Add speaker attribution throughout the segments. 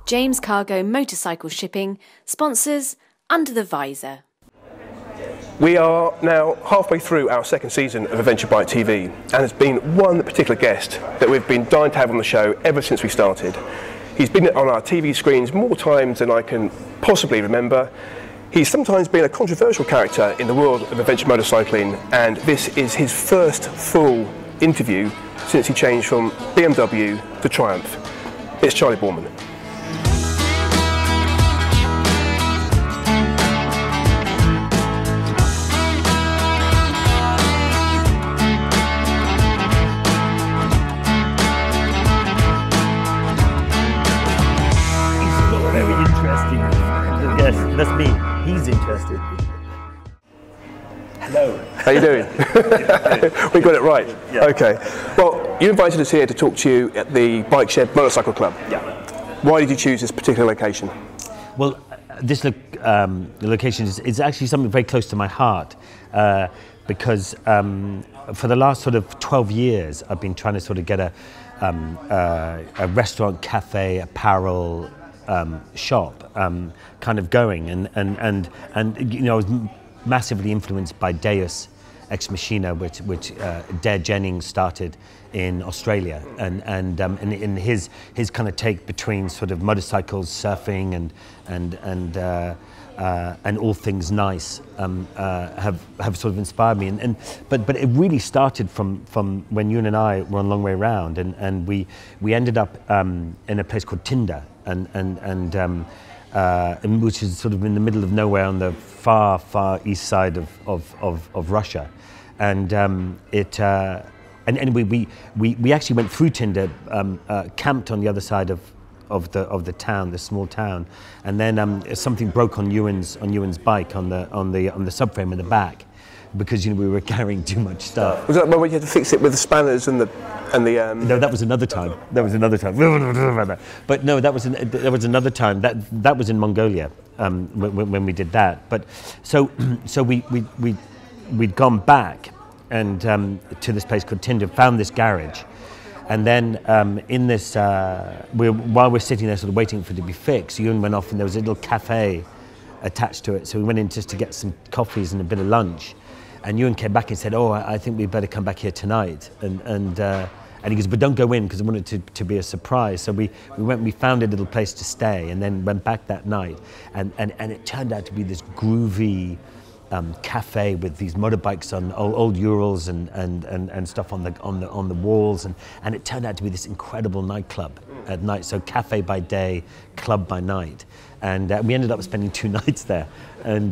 Speaker 1: James Cargo Motorcycle Shipping sponsors Under the Visor.
Speaker 2: We are now halfway through our second season of Adventure Bike TV, and there's been one particular guest that we've been dying to have on the show ever since we started. He's been on our TV screens more times than I can possibly remember. He's sometimes been a controversial character in the world of adventure motorcycling, and this is his first full interview since he changed from BMW to Triumph. It's Charley Boorman.
Speaker 3: Yes, that's me. He's interested. Hello.
Speaker 2: How you doing? We got it right.
Speaker 3: Yeah.
Speaker 2: Okay. Well, you invited us here to talk to you at the Bike Shed Motorcycle Club.
Speaker 3: Yeah.
Speaker 2: Why did you choose this particular location?
Speaker 3: Well, this location is actually something very close to my heart because for the last sort of 12 years, I've been trying to sort of get a restaurant, cafe, apparel shop kind of going, and you know, I was massively influenced by Deus Ex Machina, which Dare Jennings started in Australia, and in his kind of take between sort of motorcycles, surfing, and all things nice have sort of inspired me, but it really started from when you and I were on Long Way Round, and we ended up in a place called Tinder, and which is sort of in the middle of nowhere on the far east side of Russia, and we actually went through Tinder, camped on the other side of the town, the small town, and then something broke on Ewan's bike on the subframe in the back, because we were carrying too much stuff.
Speaker 2: Was that when you had to fix it with the spanners and the?
Speaker 3: No, that was another time. But no, that was another time. That was in Mongolia when we did that. But so we'd gone back and to this place called Tinder, found this garage, and then in this while we're sitting there sort of waiting for it to be fixed, Ewan went off and there was a little cafe attached to it. So we went in just to get some coffees and a bit of lunch. And Ewan came back and said, "Oh, I think we'd better come back here tonight." And he goes, "But don't go in because I wanted it to be a surprise." So we went, we found a little place to stay, and then went back that night. And it turned out to be this groovy cafe with these motorbikes on old Urals and stuff on the walls, and it turned out to be this incredible nightclub at night. So cafe by day, club by night, and we ended up spending 2 nights there, and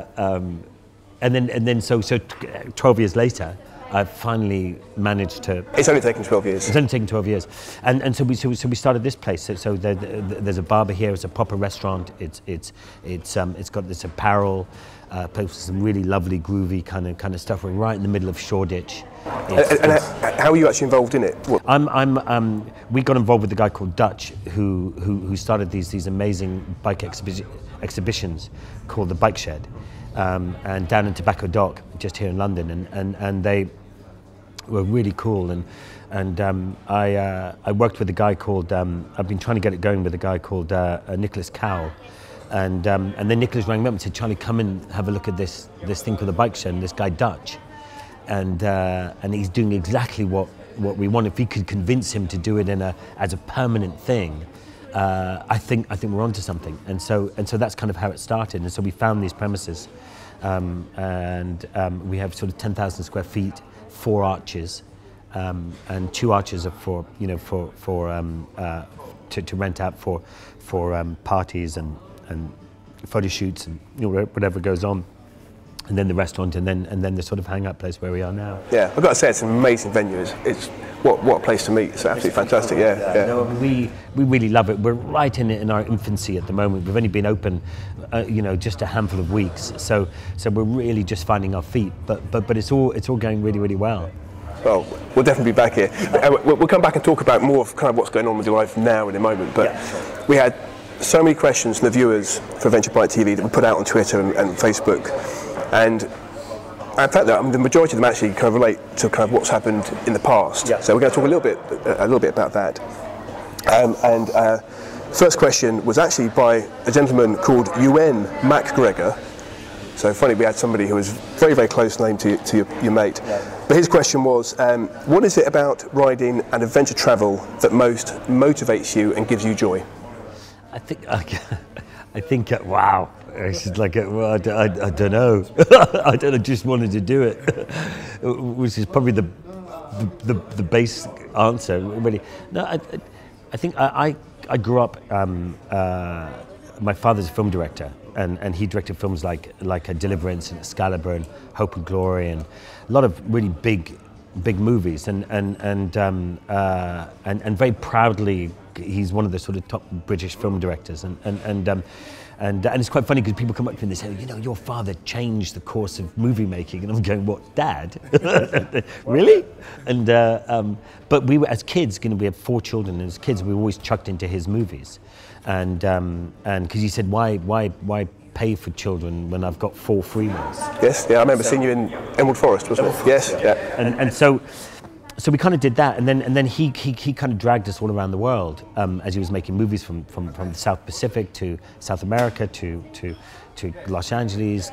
Speaker 3: then so 12 years later, I've finally managed to.
Speaker 2: It's only taken 12 years.
Speaker 3: It's only taken 12 years, and so we started this place. So there's a barber here. It's a proper restaurant. It's got this apparel place with some really lovely groovy kind of stuff. We're right in the middle of Shoreditch.
Speaker 2: And how are you actually involved in it?
Speaker 3: We got involved with a guy called Dutch who started these amazing bike exhibitions called the Bike Shed. And down in Tobacco Dock, just here in London, and they were really cool. And I worked with a guy called I've been trying to get it going with a guy called Nicholas Cowell, and then Nicholas rang me up and said, "Charlie, come and have a look at this thing called the Bike Shed." And this guy Dutch, and he's doing exactly what we want. If we could convince him to do it as a permanent thing. I think we're onto something, and so that's kind of how it started. And so we found these premises, and we have sort of 10,000 square feet, 4 arches, and 2 arches are to rent out for parties and photo shoots and whatever goes on. And then the restaurant, and then the sort of hang-out place where we are now.
Speaker 2: Yeah, I've got to say it's an amazing venue. It's what a place to meet. It's absolutely fantastic. Yeah.
Speaker 3: No, we really love it. We're right in our infancy at the moment. We've only been open, just a handful of weeks. So we're really just finding our feet. But it's all going really, really well.
Speaker 2: Well, we'll definitely be back here. We'll come back and talk about more of kind of what's going on with your life now in a moment. But we had so many questions from the viewers for Adventure Bike TV that we put out on Twitter and Facebook. And in fact, the majority of them actually kind of relate to kind of what's happened in the past. Yeah. So we're going to talk a little bit about that. First question was actually by a gentleman called UN MacGregor. So funny, we had somebody who was very, very close name to your mate. Yeah. But his question was, what is it about riding and adventure travel that most motivates you and gives you joy?
Speaker 3: I think, wow. It's like, well, I don't know. I just wanted to do it, which is probably the base answer. Really, no. I think I grew up. My father's a film director, and he directed films like Deliverance and Excalibur and Hope and Glory, and a lot of really big movies. And very proudly, he's one of the sort of top British film directors. And it's quite funny because people come up to me and they say, you know, your father changed the course of movie making, and I'm going, what, Dad? Really? And but we were, as kids, you know, we had 4 children, and as kids we were always chucked into his movies, and because he said, why pay for children when I've got 4 free ones?
Speaker 2: Yes, yeah, I remember seeing you in Emerald Forest, wasn't it? Yes, yeah.
Speaker 3: And so we kind of did that, and then he kind of dragged us all around the world as he was making movies from the South Pacific to South America to Los Angeles,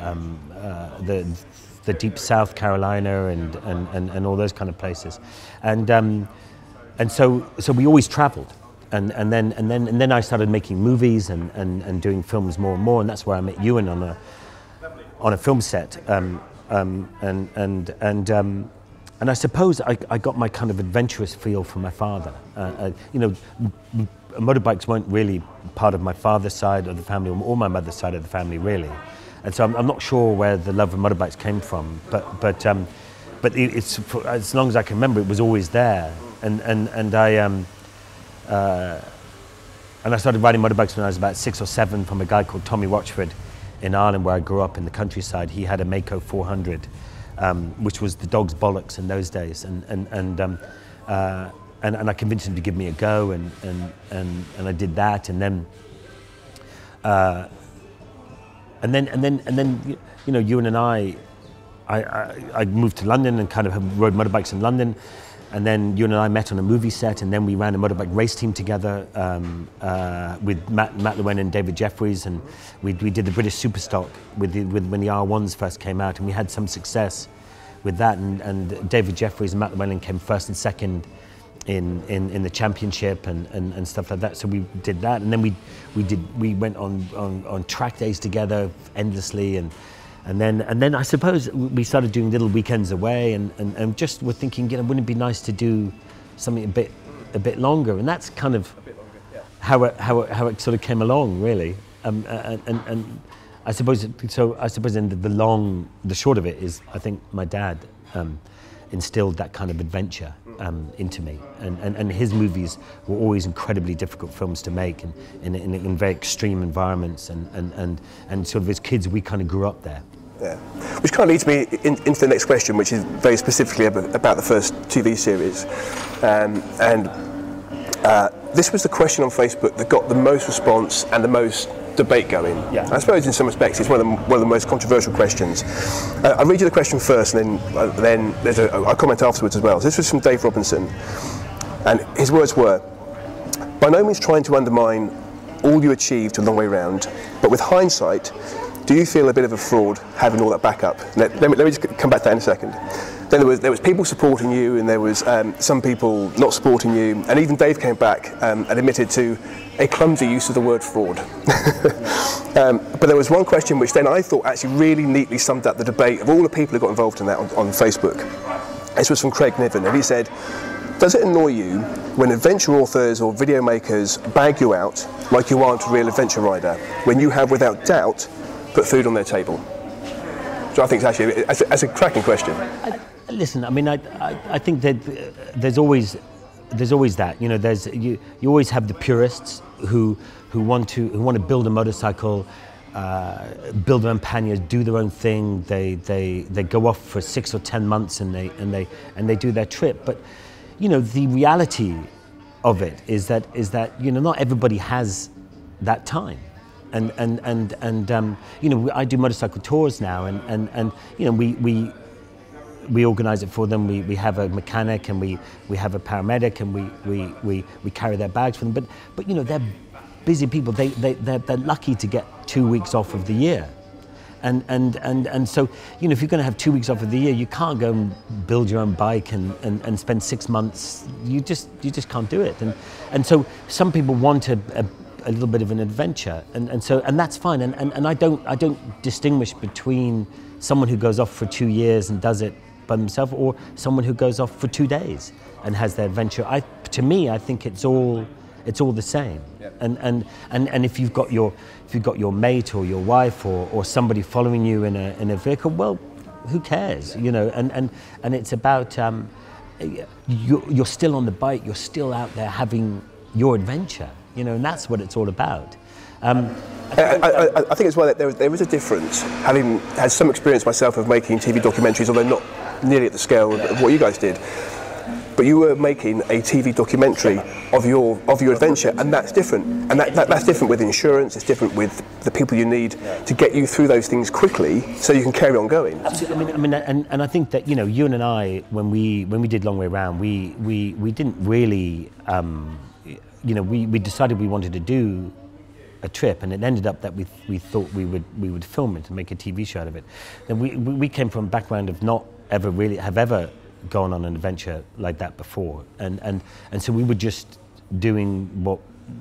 Speaker 3: the deep South Carolina and all those kind of places, and so we always travelled, and then I started making movies and doing films more and more, and that's where I met Ewan on a film set, and I suppose I got my kind of adventurous feel from my father. You know, motorbikes weren't really part of my father's side of the family or my mother's side of the family, really. And so I'm not sure where the love of motorbikes came from, but it's as long as I can remember, it was always there. And I started riding motorbikes when I was about 6 or 7 from a guy called Tommy Rochford in Ireland, where I grew up in the countryside. He had a Mako 400. Which was the dog's bollocks in those days, and I convinced him to give me a go, and I did that, and then you know, Ewan and I moved to London and kind of rode motorbikes in London, and then Ewan and I met on a movie set, and then we ran a motorbike race team together with Matt Llewellyn and David Jeffries, and we did the British Superstock when the R1s first came out, and we had some success with that, and David Jeffries and Matt Llewellyn came first and second in the championship and stuff like that. So we did that, and then we went on track days together endlessly, and then I suppose we started doing little weekends away, and just were thinking, you know, wouldn't it be nice to do something a bit longer? And that's kind of how it sort of came along, really. And I suppose in the short of it is, I think my dad instilled that kind of adventure into me, and his movies were always incredibly difficult films to make, and in very extreme environments, and sort of as kids we kind of grew up there.
Speaker 2: Yeah, which kind of leads me into the next question, which is very specifically about the first TV series, and this was the question on Facebook that got the most response and the most debate going.
Speaker 3: Yeah.
Speaker 2: I suppose in some respects it's one of the most controversial questions. I'll read you the question first, and then there's a comment afterwards as well. So this was from Dave Robinson, and his words were, "By no means trying to undermine all you achieved a long way round, but with hindsight, do you feel a bit of a fraud having all that backup?" Let me just come back to that in a second. Then there was people supporting you, and there was some people not supporting you, and even Dave came back and admitted to a clumsy use of the word fraud. But there was one question which then I thought actually really neatly summed up the debate of all the people who got involved in that on Facebook. This was from Craig Niven, and he said, "Does it annoy you when adventure authors or video makers bag you out like you aren't a real adventure rider, when you have without doubt put food on their table?" So I think it's actually that's a cracking question.
Speaker 3: Listen, I mean, I think that there's always that, you know, you always have the purists who want to build a motorcycle, build their own panniers, do their own thing. They go off for 6 or 10 months and they do their trip. But you know, the reality of it is that you know, not everybody has that time. And you know, I do motorcycle tours now, and you know, we organise it for them. We have a mechanic, and we have a paramedic, and we carry their bags for them. But you know, they're busy people. They're lucky to get 2 weeks off of the year. And so, you know, if you're going to have 2 weeks off of the year, you can't go and build your own bike and spend 6 months. You just can't do it. And so some people want a little bit of an adventure, and that's fine. And I don't distinguish between someone who goes off for 2 years and does it by themselves, or someone who goes off for 2 days and has their adventure. To me, I think it's all the same. Yep. And if you've got your mate or your wife or somebody following you in a vehicle, well, who cares, you know? And it's about you're still on the bike, you're still out there having your adventure, you know, and that's what it's all about.
Speaker 2: I think as well that there is a difference, having had some experience myself of making TV documentaries, although not nearly at the scale of what you guys did. But you were making a TV documentary of your adventure, and that's different. And that's different with insurance. It's different with the people you need to get you through those things quickly, so you can carry on going.
Speaker 3: Absolutely. I mean, and I think that, you know, you and I, when we did Long Way Round, we didn't really, you know, we decided we wanted to do a trip, and it ended up that we thought we would film it and make a TV show out of it. And we came from a background of not ever really have ever gone on an adventure like that before, and so we were just doing what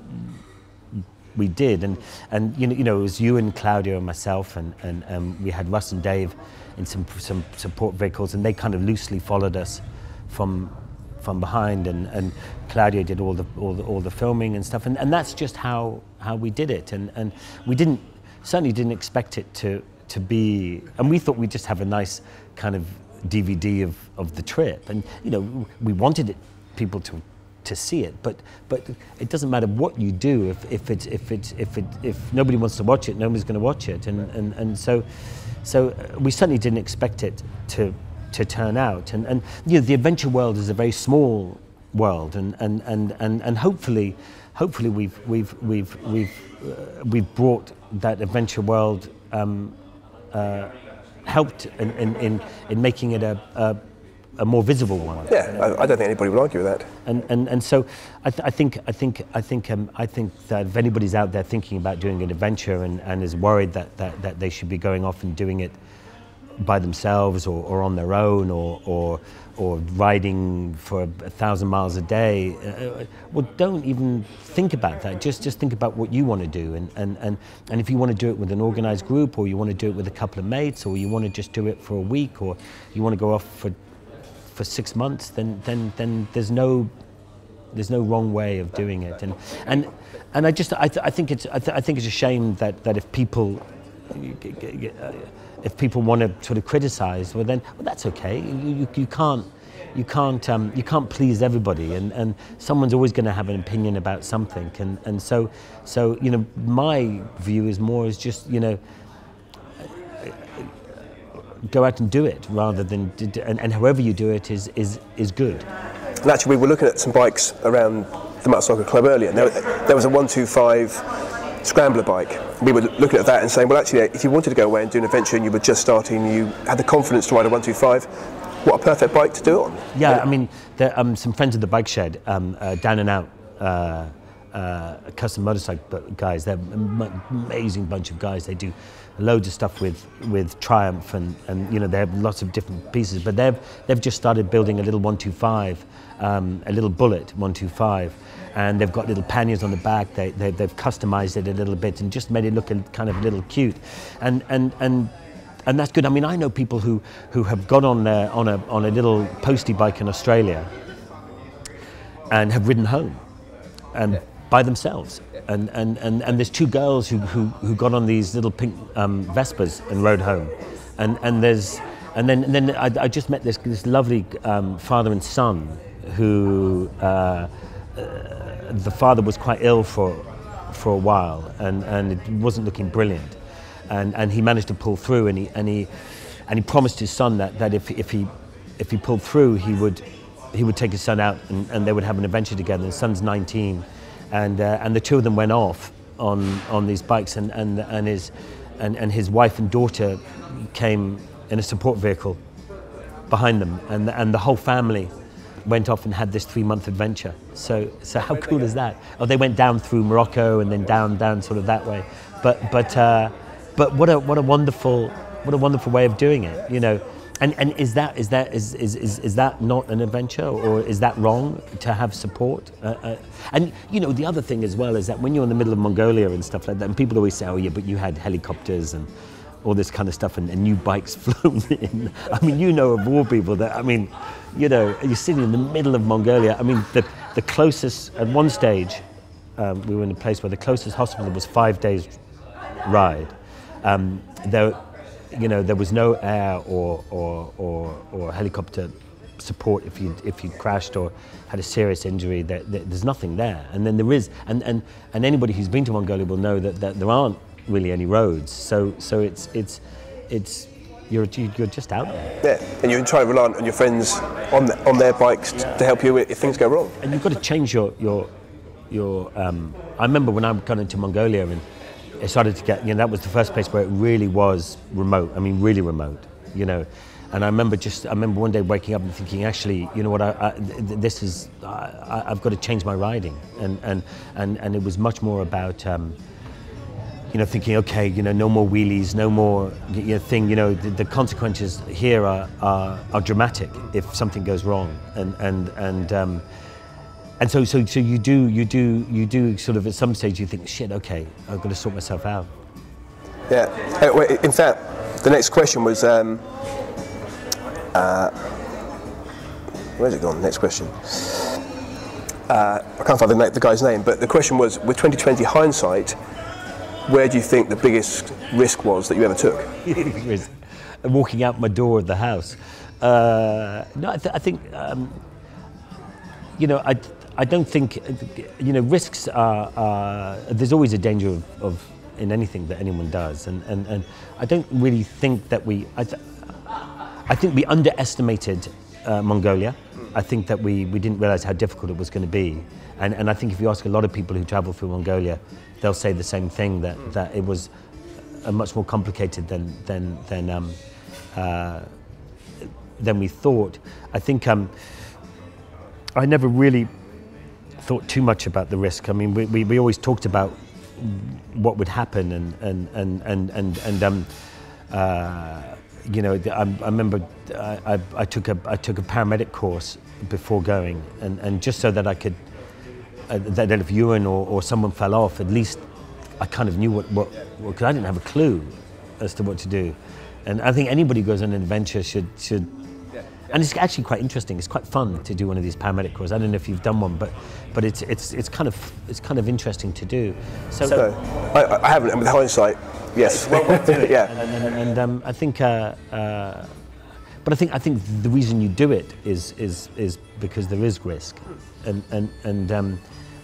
Speaker 3: we did, and you know it was you and Claudia and myself, and we had Russ and Dave in some support vehicles, and they kind of loosely followed us from behind, and Claudia did all the filming and stuff, and that's just how we did it, and we certainly didn't expect it to be, and we thought we'd just have a nice kind of DVD of the trip, and you know we wanted people to see it, but it doesn't matter what you do if nobody wants to watch it, nobody's going to watch it, and so we certainly didn't expect it to turn out, and you know the adventure world is a very small world, and hopefully we've brought that adventure world. Helped in making it a more visible one.
Speaker 2: Yeah, I don't think anybody would argue with that.
Speaker 3: And so I think that if anybody's out there thinking about doing an adventure and is worried that they should be going off and doing it by themselves or on their own or riding for 1,000 miles a day, well, don't even think about that. Just think about what you want to do, and if you want to do it with an organized group, or you want to do it with a couple of mates, or you want to just do it for a week, or you want to go off for 6 months, then there's no wrong way of doing it, and I think it's a shame that if people want to sort of criticize, well, that's okay. You can't please everybody, and someone's always going to have an opinion about something, and so you know my view is more as just, you know, go out and do it rather than and however you do it is good.
Speaker 2: And actually, we were looking at some bikes around the Motorcycle Club earlier, and there was a 125 scrambler bike. We were looking at that and saying, well, actually, if you wanted to go away and do an adventure and you were just starting, you had the confidence to ride a 125, what a perfect bike to do it on.
Speaker 3: Yeah, I mean, there are some friends of the Bike Shed, Down and Out, custom motorcycle guys. They're an amazing bunch of guys. They do loads of stuff with Triumph, and you know, they have lots of different pieces, but they've just started building a little 125, a little Bullet 125. And they've got little panniers on the back. They've customized it a little bit and just made it look kind of a little cute, and that's good. I mean, I know people who have gone on a little postie bike in Australia and have ridden home, and by themselves. And there's two girls who got on these little pink Vespas and rode home, and then I just met this lovely father and son who. The father was quite ill for a while, and it wasn't looking brilliant, and he managed to pull through, and he promised his son that if he pulled through, he would take his son out, and they would have an adventure together. His son's 19, and the two of them went off on these bikes, and his wife and daughter came in a support vehicle behind them, and the whole family went off and had this 3-month adventure. So how cool is that? Oh, they went down through Morocco and then down sort of that way. But what a wonderful way of doing it, you know. And is that not an adventure, or is that wrong to have support? And you know, the other thing as well is that when you're in the middle of Mongolia and stuff like that, and people always say, oh yeah, but you had helicopters and all this kind of stuff, and new bikes flown in. I mean, you know of all people that, I mean, you know, you're sitting in the middle of Mongolia. I mean, the closest, at one stage, we were in a place where the closest hospital was 5 days ride. There was no air or helicopter support if you crashed or had a serious injury. There's nothing there, and then there is, and anybody who's been to Mongolia will know that there aren't really any roads. So it's you're just out there.
Speaker 2: Yeah, and you try to rely on your friends on their bikes to help you if things go wrong.
Speaker 3: And you've got to change your. I remember when I got into Mongolia and it started to get, you know, that was the first place where it really was remote. I mean, really remote, you know. And I remember one day waking up and thinking, actually, you know what, I've got to change my riding. And it was much more about, you know, thinking, okay, you know, no more wheelies, no more, you know, thing, you know, the consequences here are dramatic if something goes wrong. And so you do sort of, at some stage you think, shit, okay, I've got to sort myself out.
Speaker 2: Yeah. In fact, the next question was, where's it gone? Next question. I can't find the guy's name, but the question was, with 2020 hindsight, where do you think the biggest risk was that you ever took?
Speaker 3: Walking out my door of the house. No, I think, you know, I don't think, you know, risks are there's always a danger of in anything that anyone does, and I don't really think that I think we underestimated Mongolia. I think that we didn't realize how difficult it was going to be, and I think if you ask a lot of people who travel through Mongolia, they'll say the same thing, that it was much more complicated than we thought. I think I never really thought too much about the risk. I mean, we always talked about what would happen, and you know, I remember I took a paramedic course before going, and just so that I could that if urine or someone fell off, at least I kind of knew what because I didn't have a clue as to what to do. And I think anybody who goes on an adventure should. And it's actually quite interesting. It's quite fun to do one of these paramedic courses. I don't know if you've done one, but it's kind of interesting to do. So
Speaker 2: I haven't, and with hindsight, yes. Yeah.
Speaker 3: And I think, but I think the reason you do it is because there is risk, and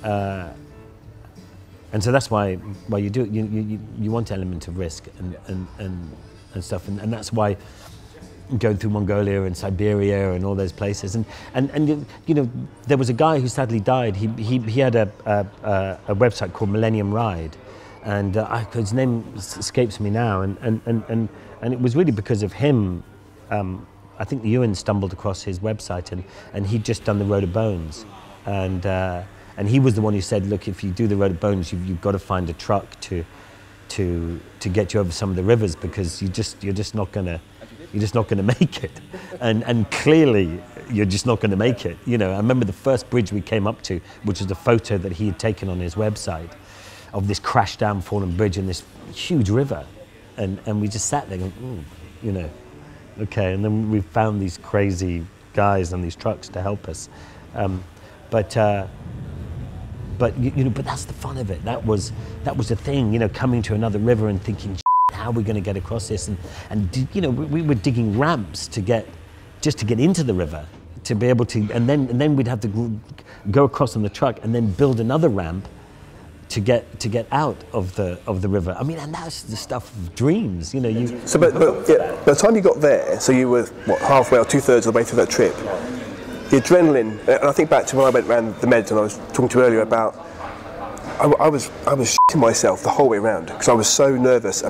Speaker 3: so that's why you do it. You want an element of risk and stuff, and that's why. Going through Mongolia and Siberia and all those places, and you know, there was a guy who sadly died. He had a website called Millennium Ride, and his name escapes me now. And it was really because of him. I think Ewan stumbled across his website, and he'd just done the Road of Bones, and he was the one who said, look, if you do the Road of Bones, you've got to find a truck to get you over some of the rivers, because you're just not going to make it, and clearly you're just not going to make it. You know, I remember the first bridge we came up to, which was a photo that he had taken on his website of this crashed down, fallen bridge in this huge river, and we just sat there going, ooh, you know, okay. And then we found these crazy guys on these trucks to help us, but you know, but that's the fun of it. That was the thing, you know, coming to another river and thinking, how are we going to get across this? And you know, we were digging ramps to get into the river, to be able to, and then we'd have to go across on the truck and then build another ramp to get out of the river. I mean, and that's the stuff of dreams, you know.
Speaker 2: But by the time you got there, so you were halfway or 2/3 of the way through that trip. The adrenaline, and I think back to when I went around the meds, and I was talking to you earlier about, I was shitting myself the whole way around because I was so nervous about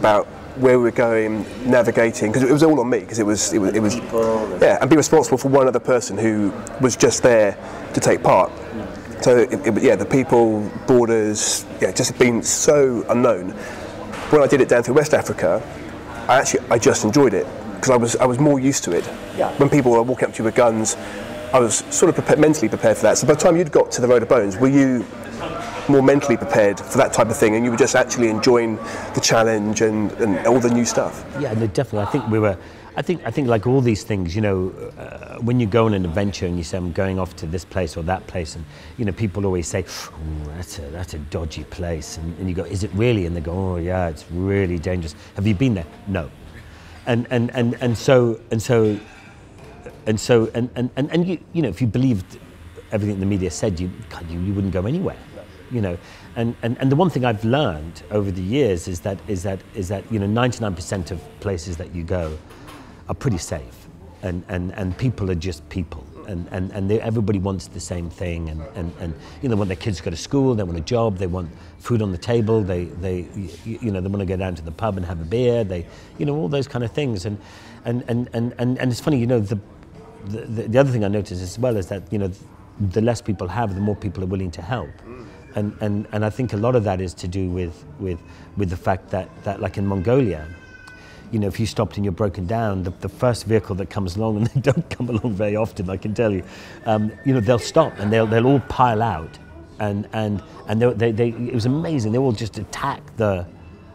Speaker 2: where we were going, navigating, because it was all on me, because it was yeah, and be responsible for one other person who was just there to take part. So yeah, the people, borders, yeah, just been so unknown. When I did it down through West Africa, I just enjoyed it, because I was more used to it.
Speaker 3: Yeah.
Speaker 2: When people were walking up to you with guns, I was sort of mentally prepared for that. So by the time you'd got to the Road of Bones, were you more mentally prepared for that type of thing, and you were just actually enjoying the challenge and all the new stuff?
Speaker 3: Yeah, no, definitely. I think we were. I think like all these things, you know, when you go on an adventure and you say I'm going off to this place or that place, and you know, people always say, "Oh, that's a dodgy place," and you go, "Is it really?" And they go, "Oh yeah, it's really dangerous." Have you been there? No. And you know, if you believed everything the media said, you wouldn't go anywhere, you know. And the one thing I've learned over the years is that you know, 99% of places that you go are pretty safe, and people are just people, and everybody wants the same thing, and you know, they want their kids to go to school, they want a job, they want food on the table, they you know, they want to go down to the pub and have a beer, they, you know, all those kind of things, and it's funny, you know, the other thing I noticed as well is that, you know, the less people have, the more people are willing to help. And I think a lot of that is to do with the fact that like in Mongolia, you know, if you stopped and you're broken down, the first vehicle that comes along, and they don't come along very often, I can tell you, you know, they'll stop and they'll all pile out, and they it was amazing. They all just attack the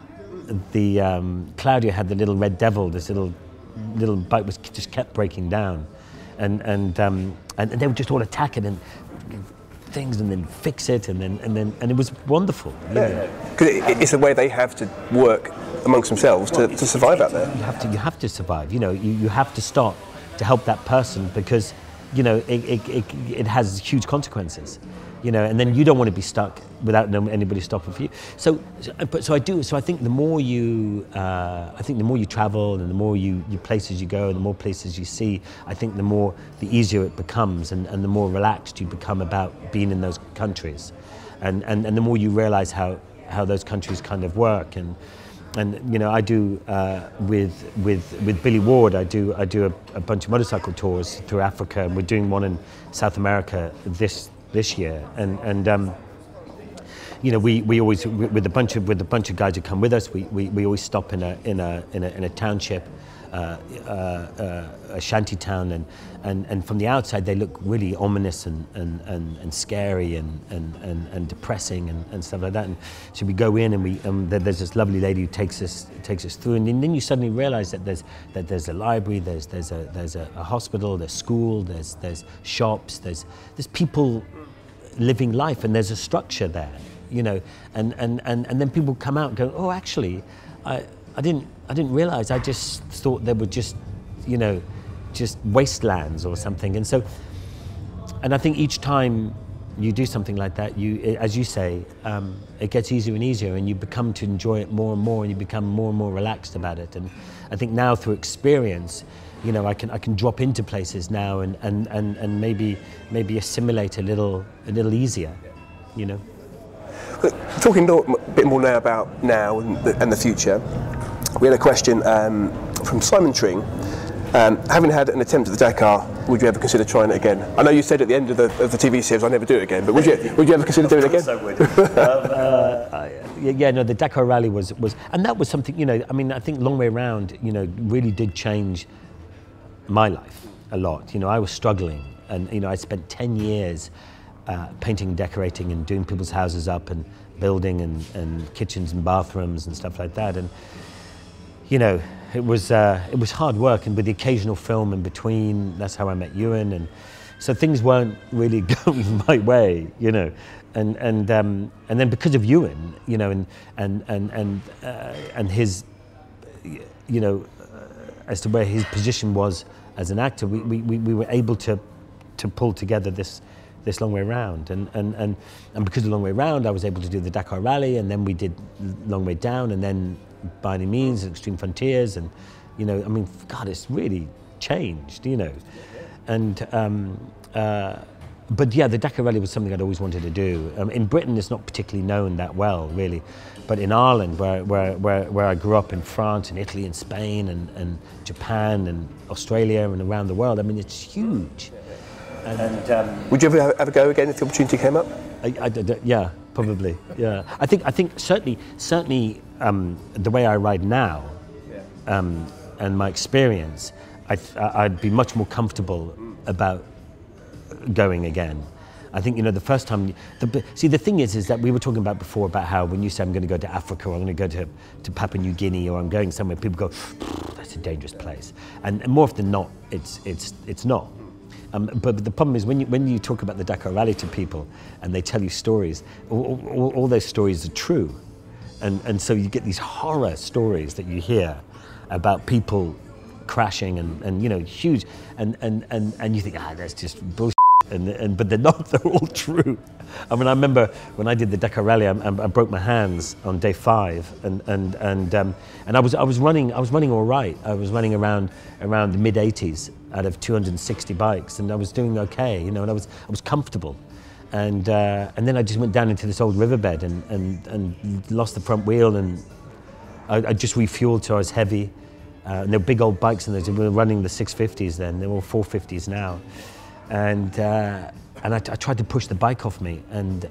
Speaker 3: Claudia had the little Red Devil, this little bike was just kept breaking down, and they would just all attack it and things, and then fix it, and it was wonderful.
Speaker 2: Yeah, because it's the way they have to work amongst themselves to survive out there.
Speaker 3: You have to survive. You know, you have to stop to help that person, because, you know, it has huge consequences. You know, and then you don't want to be stuck without anybody stopping for you. So I think the more you travel, and the more you places you go, and the more places you see, I think the easier it becomes, and the more relaxed you become about being in those countries, and the more you realize how those countries kind of work, and you know, I do with Billy Ward, I do a bunch of motorcycle tours through Africa, and we're doing one in South America this year, and you know, we always, with a bunch of guys who come with us, we always stop in a township, a shanty town, and from the outside they look really ominous and scary and depressing and stuff like that. And so we go in, and there's this lovely lady who takes us through, and then you suddenly realize that there's a library, there's a hospital, there's school, there's shops, there's people living life, and there's a structure there, you know, and then people come out and go, oh, actually, I didn't realize, I just thought they were just, you know, just wastelands or something. And I think each time you do something like that, as you say, it gets easier and easier, and you become to enjoy it more and more, and you become more and more relaxed about it. And I think now, through experience, you know, I can drop into places now and maybe assimilate a little easier, you know.
Speaker 2: Talking a bit more now about now and the future, we had a question from Simon Tring. Having had an attempt at the Dakar, would you ever consider trying it again? I know you said at the end of the TV series, I'll never do it again, but would you ever consider doing it again?
Speaker 3: I would. Yeah, no, the Dakar Rally was, and that was something, you know, I mean, I think Long Way Round, you know, really did change my life a lot. You know, I was struggling, and, you know, I spent 10 years painting and decorating and doing people's houses up and building and kitchens and bathrooms and stuff like that. And, you know, it was hard work, and with the occasional film in between. That's how I met Ewan, and so things weren't really going my way, you know. And then because of Ewan, you know, and his, you know, as to where his position was as an actor, we were able to pull together this Long Way Round, and because of Long Way Round, I was able to do the Dakar Rally, and then we did Long Way Down, and then By Any Means, Extreme Frontiers, and, you know, I mean, God, it's really changed, you know, and But yeah, the Dakar Rally was something I'd always wanted to do. In Britain, it's not particularly known that well, really. But in Ireland, where I grew up, in France and Italy and Spain and Japan and Australia and around the world, I mean, it's huge. And
Speaker 2: would you ever go again if the opportunity came up?
Speaker 3: Yeah, probably. Yeah, I think certainly the way I ride now, and my experience, I'd be much more comfortable about going again. I think, you know, the first time, see, the thing is that we were talking about before about how when you say I'm going to go to Africa or I'm going to go to Papua New Guinea or I'm going somewhere, people go, that's a dangerous place. And more often than not, it's not. But the problem is when you talk about the Dakar Rally to people and they tell you stories, all those stories are true. And so you get these horror stories that you hear about people crashing and you know, huge, and you think, that's just bullshit. But they're not, they're all true. I mean, I remember when I did the Dakar Rally, I broke my hands on day 5, and I was running all right. I was running around the mid-80s out of 260 bikes, and I was doing okay, you know, and I was comfortable. And then I just went down into this old riverbed and lost the front wheel, and I just refueled, so I was heavy. And they were big old bikes, and we were running the 650s then. They're all 450s now. And I tried to push the bike off me, and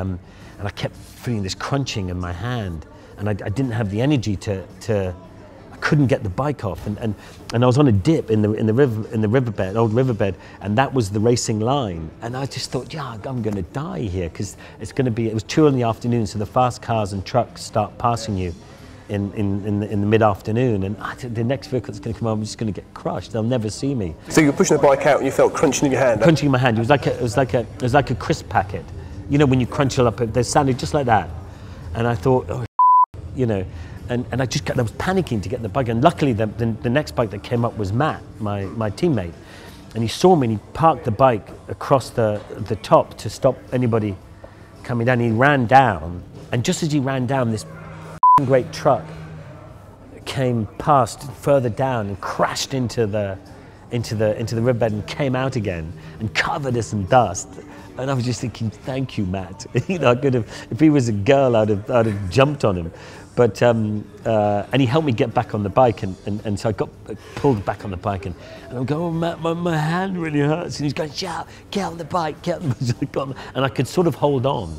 Speaker 3: I kept feeling this crunching in my hand, and I didn't have the energy to I couldn't get the bike off, and I was on a dip in the riverbed, old riverbed, and that was the racing line, and I just thought, yeah, I'm going to die here, because it was 2 in the afternoon, so the fast cars and trucks start passing you in the mid-afternoon, and the next vehicle that's going to come on, I'm just going to get crushed. They'll never see me.
Speaker 2: So you were pushing the bike out and you felt crunching in your hand?
Speaker 3: Crunching in my hand. It was like a crisp packet. You know, when you crunch it up, they sounded just like that. And I thought, oh, you know, and I was panicking to get the bike. And luckily, the next bike that came up was Matt, my teammate, and he saw me and he parked the bike across the top to stop anybody coming down. He ran down, and just as he ran down, this great truck came past further down and crashed into the riverbed and came out again and covered us in dust. And I was just thinking, thank you, Matt. You know, I could have, if he was a girl, I'd have jumped on him. But and he helped me get back on the bike, and so I got pulled back on the bike, and I'm going, oh, Matt, my hand really hurts. And he's going, shout, get on the bike, get on the bike. And I could sort of hold on,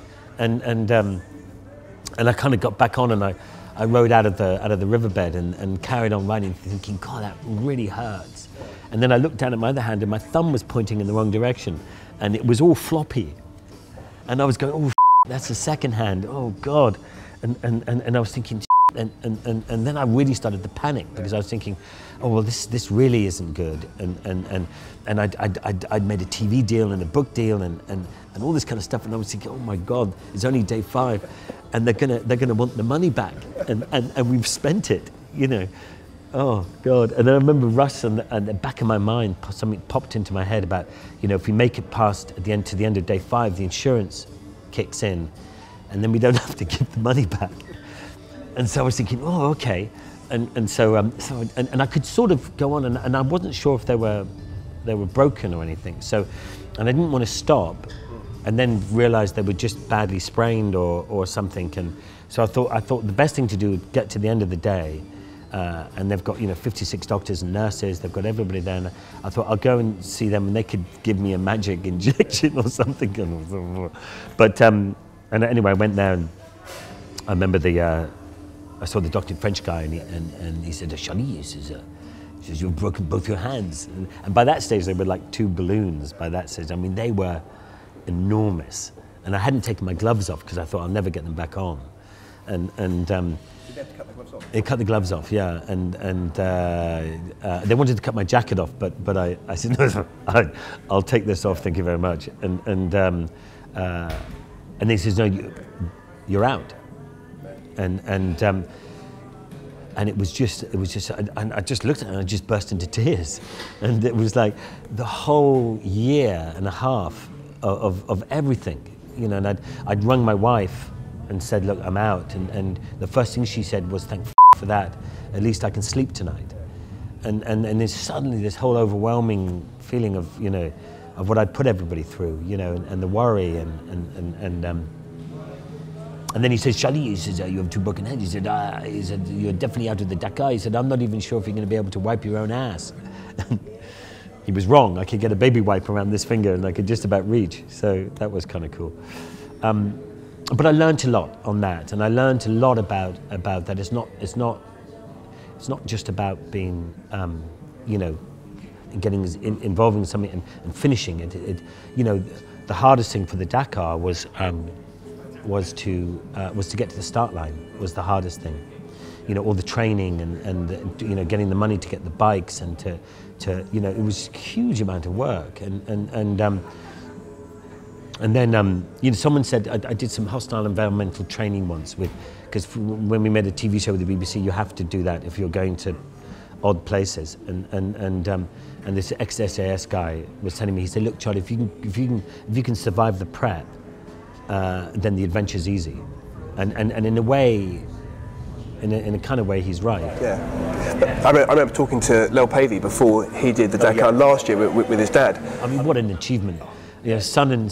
Speaker 3: and I kind of got back on, and I rode out of the riverbed and carried on riding, thinking, God, that really hurts. And then I looked down at my other hand, and my thumb was pointing in the wrong direction, and it was all floppy. And I was going, oh, that's the second hand. Oh God. And I was thinking, and then I really started to panic, because I was thinking, oh well, this really isn't good. And I'd made a TV deal and a book deal and all this kind of stuff, and I was thinking, oh my God, it's only day 5, and they're gonna want the money back, and we've spent it, you know. Oh God. And then I remember Russ, and the back of my mind, something popped into my head about, you know, if we make it past to the end of day 5, the insurance kicks in, and then we don't have to give the money back. And so I was thinking, oh, okay. So I could sort of go on, and I wasn't sure if they were broken or anything. So, and I didn't want to stop, and then realize they were just badly sprained or something. And so I thought the best thing to do would get to the end of the day, and they've got, you know, 56 doctors and nurses. They've got everybody there. And I thought I'll go and see them, and they could give me a magic injection or something. But and anyway, I went there, and I remember I saw the doctor, French guy, and he said, Charley, he says, you've broken both your hands. And by that stage, they were like 2 balloons by that stage. I mean, they were enormous. And I hadn't taken my gloves off, because I thought I'll never get them back on. And
Speaker 2: Did they have to cut the gloves off?
Speaker 3: They cut the gloves off, yeah. And they wanted to cut my jacket off, but I said, no, I'll take this off, thank you very much. And they says, no, you're out. And it was just, and I just looked at it and I just burst into tears. And it was like the whole year and a half of everything, you know. And I'd rung my wife and said, look, I'm out. And the first thing she said was, thank for that, at least I can sleep tonight. And there's suddenly this whole overwhelming feeling of, you know, of what I'd put everybody through, you know, and the worry and then he says, Charley, he says, you have 2 broken hands. He said, you're definitely out of the Dakar. He said, I'm not even sure if you're going to be able to wipe your own ass. He was wrong. I could get a baby wipe around this finger and I could just about reach. So that was kind of cool. But I learned a lot on that, and I learned a lot about that. It's not just about being, you know, getting involved in something and finishing it. You know, the hardest thing for the Dakar was to get to the start line. Was the hardest thing. You know, all the training and you know, getting the money to get the bikes and to you know, it was a huge amount of work and then you know, someone said I did some hostile environmental training once because when we made a TV show with the BBC, you have to do that if you're going to odd places and this ex-SAS guy was telling me, he said, look Charley, if you can survive the prep, then the adventure's easy, and in a way, in a kind of way, he's right.
Speaker 2: Yeah, I remember talking to Lel Pavey before he did the Dakar last year with his dad.
Speaker 3: I mean, what an achievement! You know, son and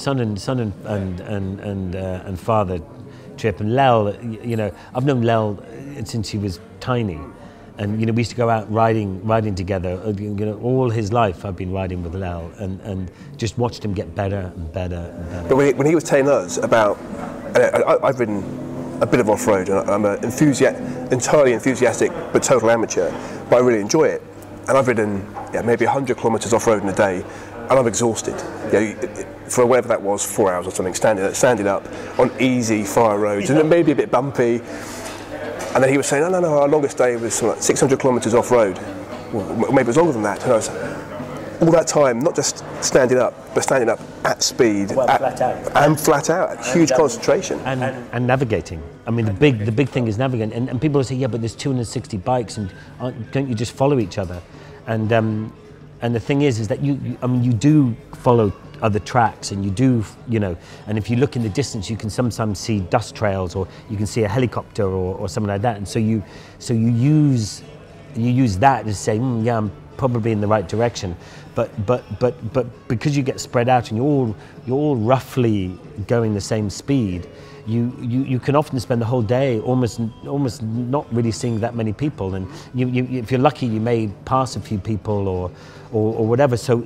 Speaker 3: father trip, and Lel. You know, I've known Lel since he was tiny, and you know, we used to go out riding together. You know, all his life I've been riding with Lel, and just watched him get better and better and better.
Speaker 2: But when he was telling us about, I've ridden a bit of off-road, and I'm an entirely enthusiastic but total amateur, but I really enjoy it. And I've ridden maybe 100 kilometres off-road in a day, and I'm exhausted. You know, for whatever that was, 4 hours or something, standing up on easy fire roads, and then maybe a bit bumpy. And then he was saying, no, our longest day was like 600 kilometres off-road. Well, maybe it was longer than that. And I was, all that time, not just standing up, but standing up at speed,
Speaker 3: flat out,
Speaker 2: and flat out, huge concentration,
Speaker 3: and navigating. I mean, the big thing is navigating. And people say, yeah, but there's 260 bikes, and don't you just follow each other? And the thing is that you do follow other tracks, and you do, you know. And if you look in the distance, you can sometimes see dust trails, or you can see a helicopter, or something like that. And so you use that to say, yeah, I'm probably in the right direction, but because you get spread out and you're all roughly going the same speed, you can often spend the whole day almost not really seeing that many people, and if you're lucky, you may pass a few people or whatever. So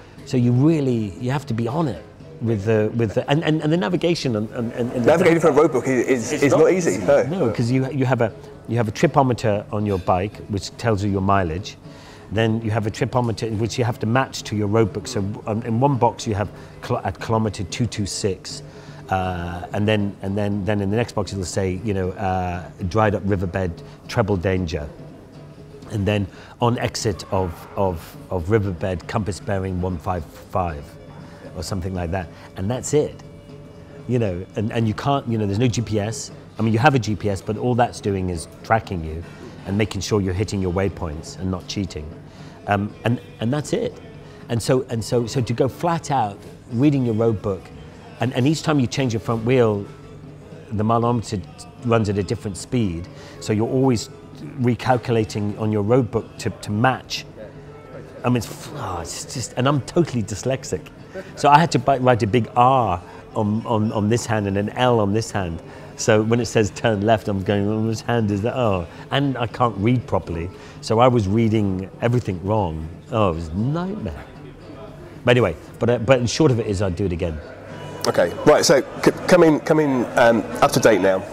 Speaker 3: you have to be on it with the and the navigation and
Speaker 2: navigating from a road book is not easy.
Speaker 3: No, because you have a tripometer on your bike which tells you your mileage. Then you have a tripometer which you have to match to your road book. So in one box you have at kilometer 226, and then in the next box it'll say, you know, dried up riverbed, treble danger, and then on exit of riverbed, compass bearing 155, or something like that, and that's it. You know, and you can't, you know, there's no GPS. I mean, you have a GPS, but all that's doing is tracking you and making sure you're hitting your waypoints and not cheating, and that's it. And so to go flat out reading your road book, and each time you change your front wheel, the mileometer runs at a different speed, so you're always recalculating on your road book to match. I mean, it's just, and I'm totally dyslexic, so I had to write a big R on this hand and an L on this hand. So when it says turn left, I'm going, oh, which hand is that? Oh, and I can't read properly. So I was reading everything wrong. Oh, it was a nightmare. But anyway, but in short of it is, I'd do it again.
Speaker 2: Okay, right, so coming up to date now.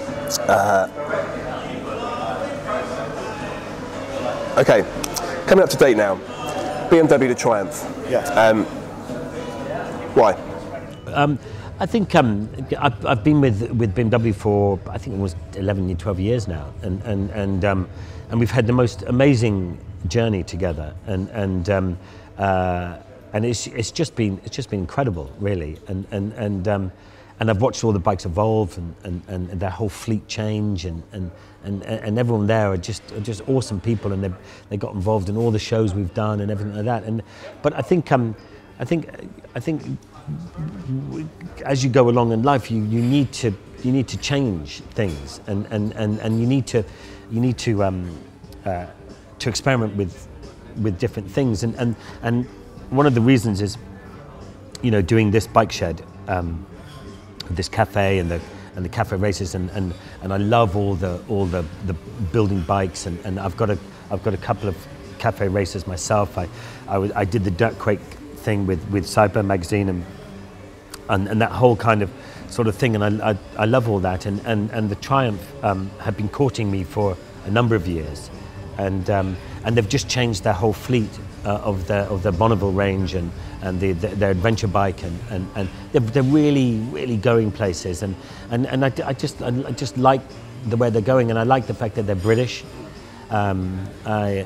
Speaker 2: Okay, coming up to date now. BMW to Triumph.
Speaker 3: Yeah.
Speaker 2: Why?
Speaker 3: I think I've been with BMW for, I think, almost 11, 12 years now, and we've had the most amazing journey together, and it's just been incredible, really, and I've watched all the bikes evolve and their whole fleet change, and everyone there are just awesome people, and they got involved in all the shows we've done and everything like that, but I think as you go along in life, you need to change things, and you need to experiment with different things, and one of the reasons is you know, doing this bike shed, this cafe and the cafe races, and I love all the building bikes, and I've got a couple of cafe races myself. I did the Dirt Quake thing with Cyber magazine and that whole kind of sort of thing, and I love all that, and the Triumph have been courting me for a number of years, and they've just changed their whole fleet of the Bonneville range and their adventure bike, and they're really going places, and I just like the way they're going, and I like the fact that they're British. I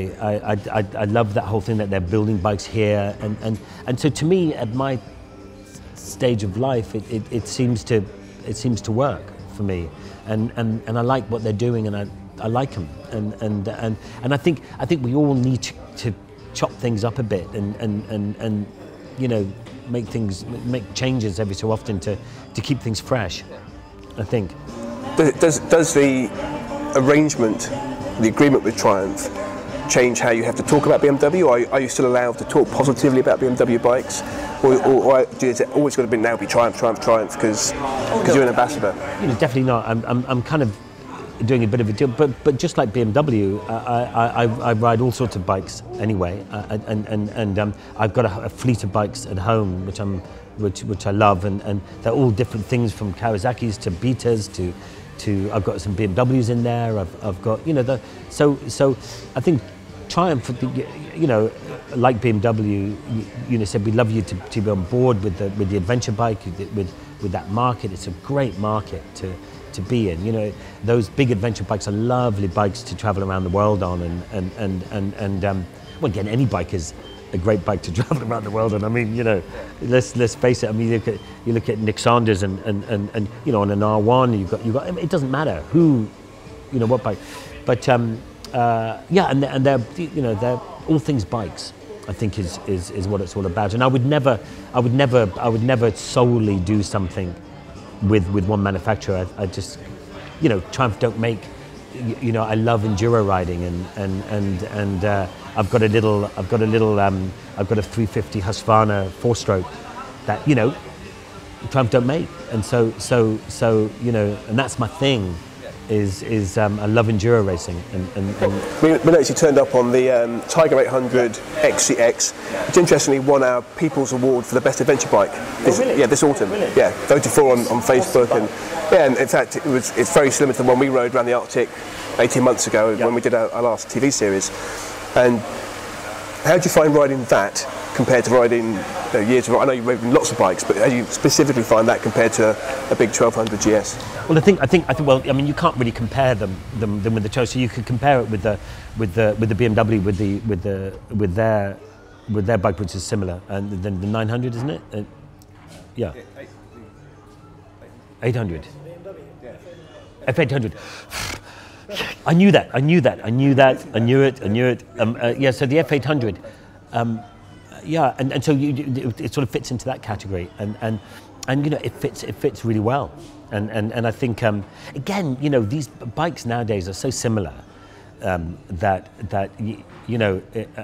Speaker 3: love that whole thing that they're building bikes here, and so to me, at my stage of life, it seems to work for me, and I like what they're doing, and I like them, and I think we all need to chop things up a bit, and you know, make changes every so often to keep things fresh, I think.
Speaker 2: Does the arrangement, the agreement with Triumph, change how you have to talk about BMW? Or are you still allowed to talk positively about BMW bikes, or is it always going to be Triumph because you're an ambassador?
Speaker 3: You know, definitely not. I'm kind of doing a bit of a deal, but just like BMW, I ride all sorts of bikes anyway, and I've got a fleet of bikes at home which I love, and they're all different things, from Kawasaki's to Betas to I've got some BMWs in there. I've got, you know, so I think Triumph, you know, like BMW, you know, said we'd love you to be on board with the adventure bike, with that market. It's a great market to be in. You know, those big adventure bikes are lovely bikes to travel around the world on, and well, again, any bike is a great bike to travel around the world on. I mean, you know, let's face it. I mean, you look at Nick Sanders and you know, on an R1, you've got. I mean, it doesn't matter who, you know, what bike, but yeah, and they're, you know, they're all things bikes, I think is what it's all about. And I would never solely do something with one manufacturer. I just, you know, Triumph don't make, you know, I love enduro riding, and I've got a 350 Husqvarna 4-stroke that, you know, Triumph don't make, and so you know, and that's my thing. I love enduro racing, and
Speaker 2: we noticed you turned up on the Tiger 800 XCX, which interestingly won our People's Award for the best adventure bike.
Speaker 3: Really?
Speaker 2: Yeah, this autumn. Really? Yeah, voted for on Facebook, and yeah, and in fact it's very similar to the one we rode around the Arctic 18 months ago when we did our last TV series. And how do you find riding that compared to riding, you know, years of? I know you've ridden lots of bikes, but how do you specifically find that compared to a big 1200 GS?
Speaker 3: Well, I think. Well, I mean, you can't really compare them with the Cho. So you could compare it with the BMW with their bike, which is similar, and then the 900, isn't it? Yeah. 800. F800. I knew it. Yeah, so the F800, yeah, and so it sort of fits into that category, and you know, it fits really well, and I think again, you know, these bikes nowadays are so similar that you know,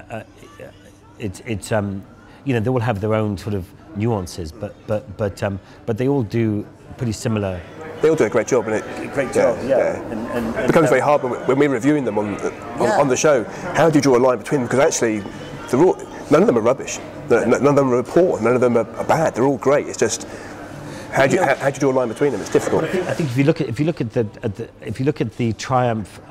Speaker 3: it's you know, they all have their own sort of nuances, but they all do pretty similar.
Speaker 2: They all do a great job, and
Speaker 3: great job, yeah.
Speaker 2: And it becomes very hard when we're reviewing them on the show. How do you draw a line between them? Because actually, none of them are rubbish. None of them are poor. None of them are bad. They're all great. It's just how do you draw a line between them? It's difficult.
Speaker 3: I think if you look at the Triumph,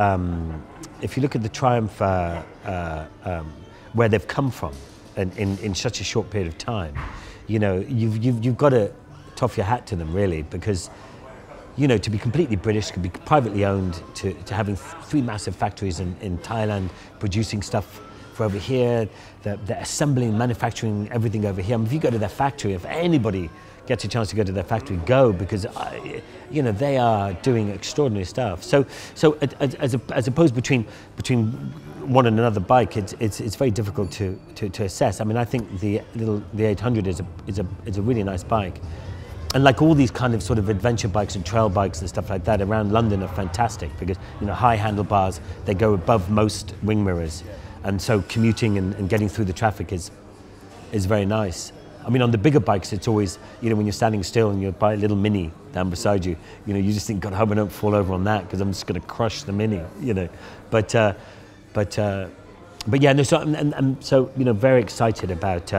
Speaker 3: where they've come from, in such a short period of time, you know, you've got to toff your hat to them, really, because, you know, to be completely British, to be privately owned, to having 3 massive factories in Thailand producing stuff for over here, they're assembling, manufacturing everything over here. I mean, if you go to their factory, if anybody gets a chance to go to their factory, go, because you know, they are doing extraordinary stuff. So as opposed between one and another bike, it's very difficult to assess. I mean, I think the 800 is a really nice bike. And like all these kind of sort of adventure bikes and trail bikes and stuff like that around London are fantastic, because, you know, high handlebars, they go above most wing mirrors, and so commuting and getting through the traffic is very nice. I mean, on the bigger bikes, it's always, you know, when you're standing still and you buy a little Mini down beside you, you know, you just think, God, I hope I don't fall over on that because I'm just going to crush the Mini, you know. But yeah, no. So so, you know, very excited about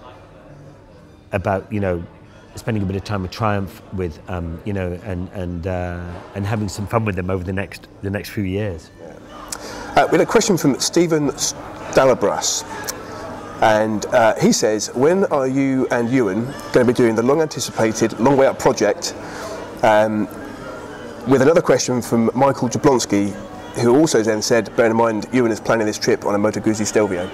Speaker 3: you know, spending a bit of time with Triumph, with you know, and having some fun with them over the next few years.
Speaker 2: We had a question from Stephen Stalabras, and he says, when are you and Ewan going to be doing the long-anticipated Long Way Up project? With another question from Michael Jablonski, who also then said, bearing in mind Ewan is planning this trip on a Moto Guzzi Stelvio.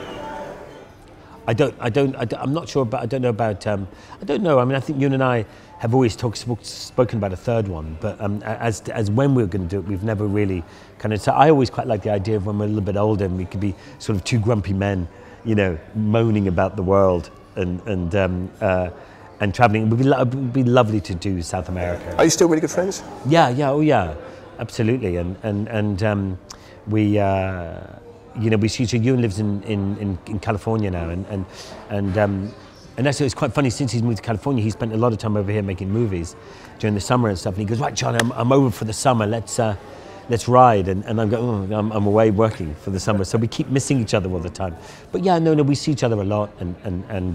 Speaker 3: I'm not sure, but I don't know about. I don't know. I mean, I think Ewan and I have always spoken about a third one, but as when we're going to do it, we've never really kind of. So I always quite like the idea of when we're a little bit older and we could be sort of two grumpy men, you know, moaning about the world and traveling. It would be lovely to do South America.
Speaker 2: Are you still really good friends?
Speaker 3: Yeah, oh yeah, absolutely, and we. You know, we see. So Ewan lives in California now, and actually it's quite funny. Since he's moved to California, he spent a lot of time over here making movies during the summer and stuff. And he goes, right, John, I'm over for the summer. Let's ride. And I'm going, I'm away working for the summer, so we keep missing each other all the time. But yeah, no, we see each other a lot, and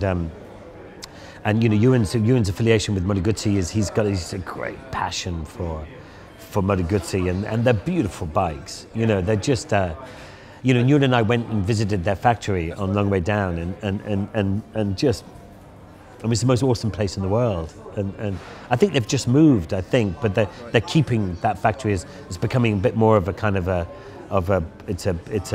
Speaker 3: you know, Ewan's affiliation with Moto Guzzi is he's a great passion for Moto Guzzi, and they're beautiful bikes. You know, they're just. You know, Ewan and I went and visited their factory on Long Way Down, and just, I mean, it's the most awesome place in the world. And I think they've just moved, I think, but they're keeping that factory is becoming a bit more of a kind of it's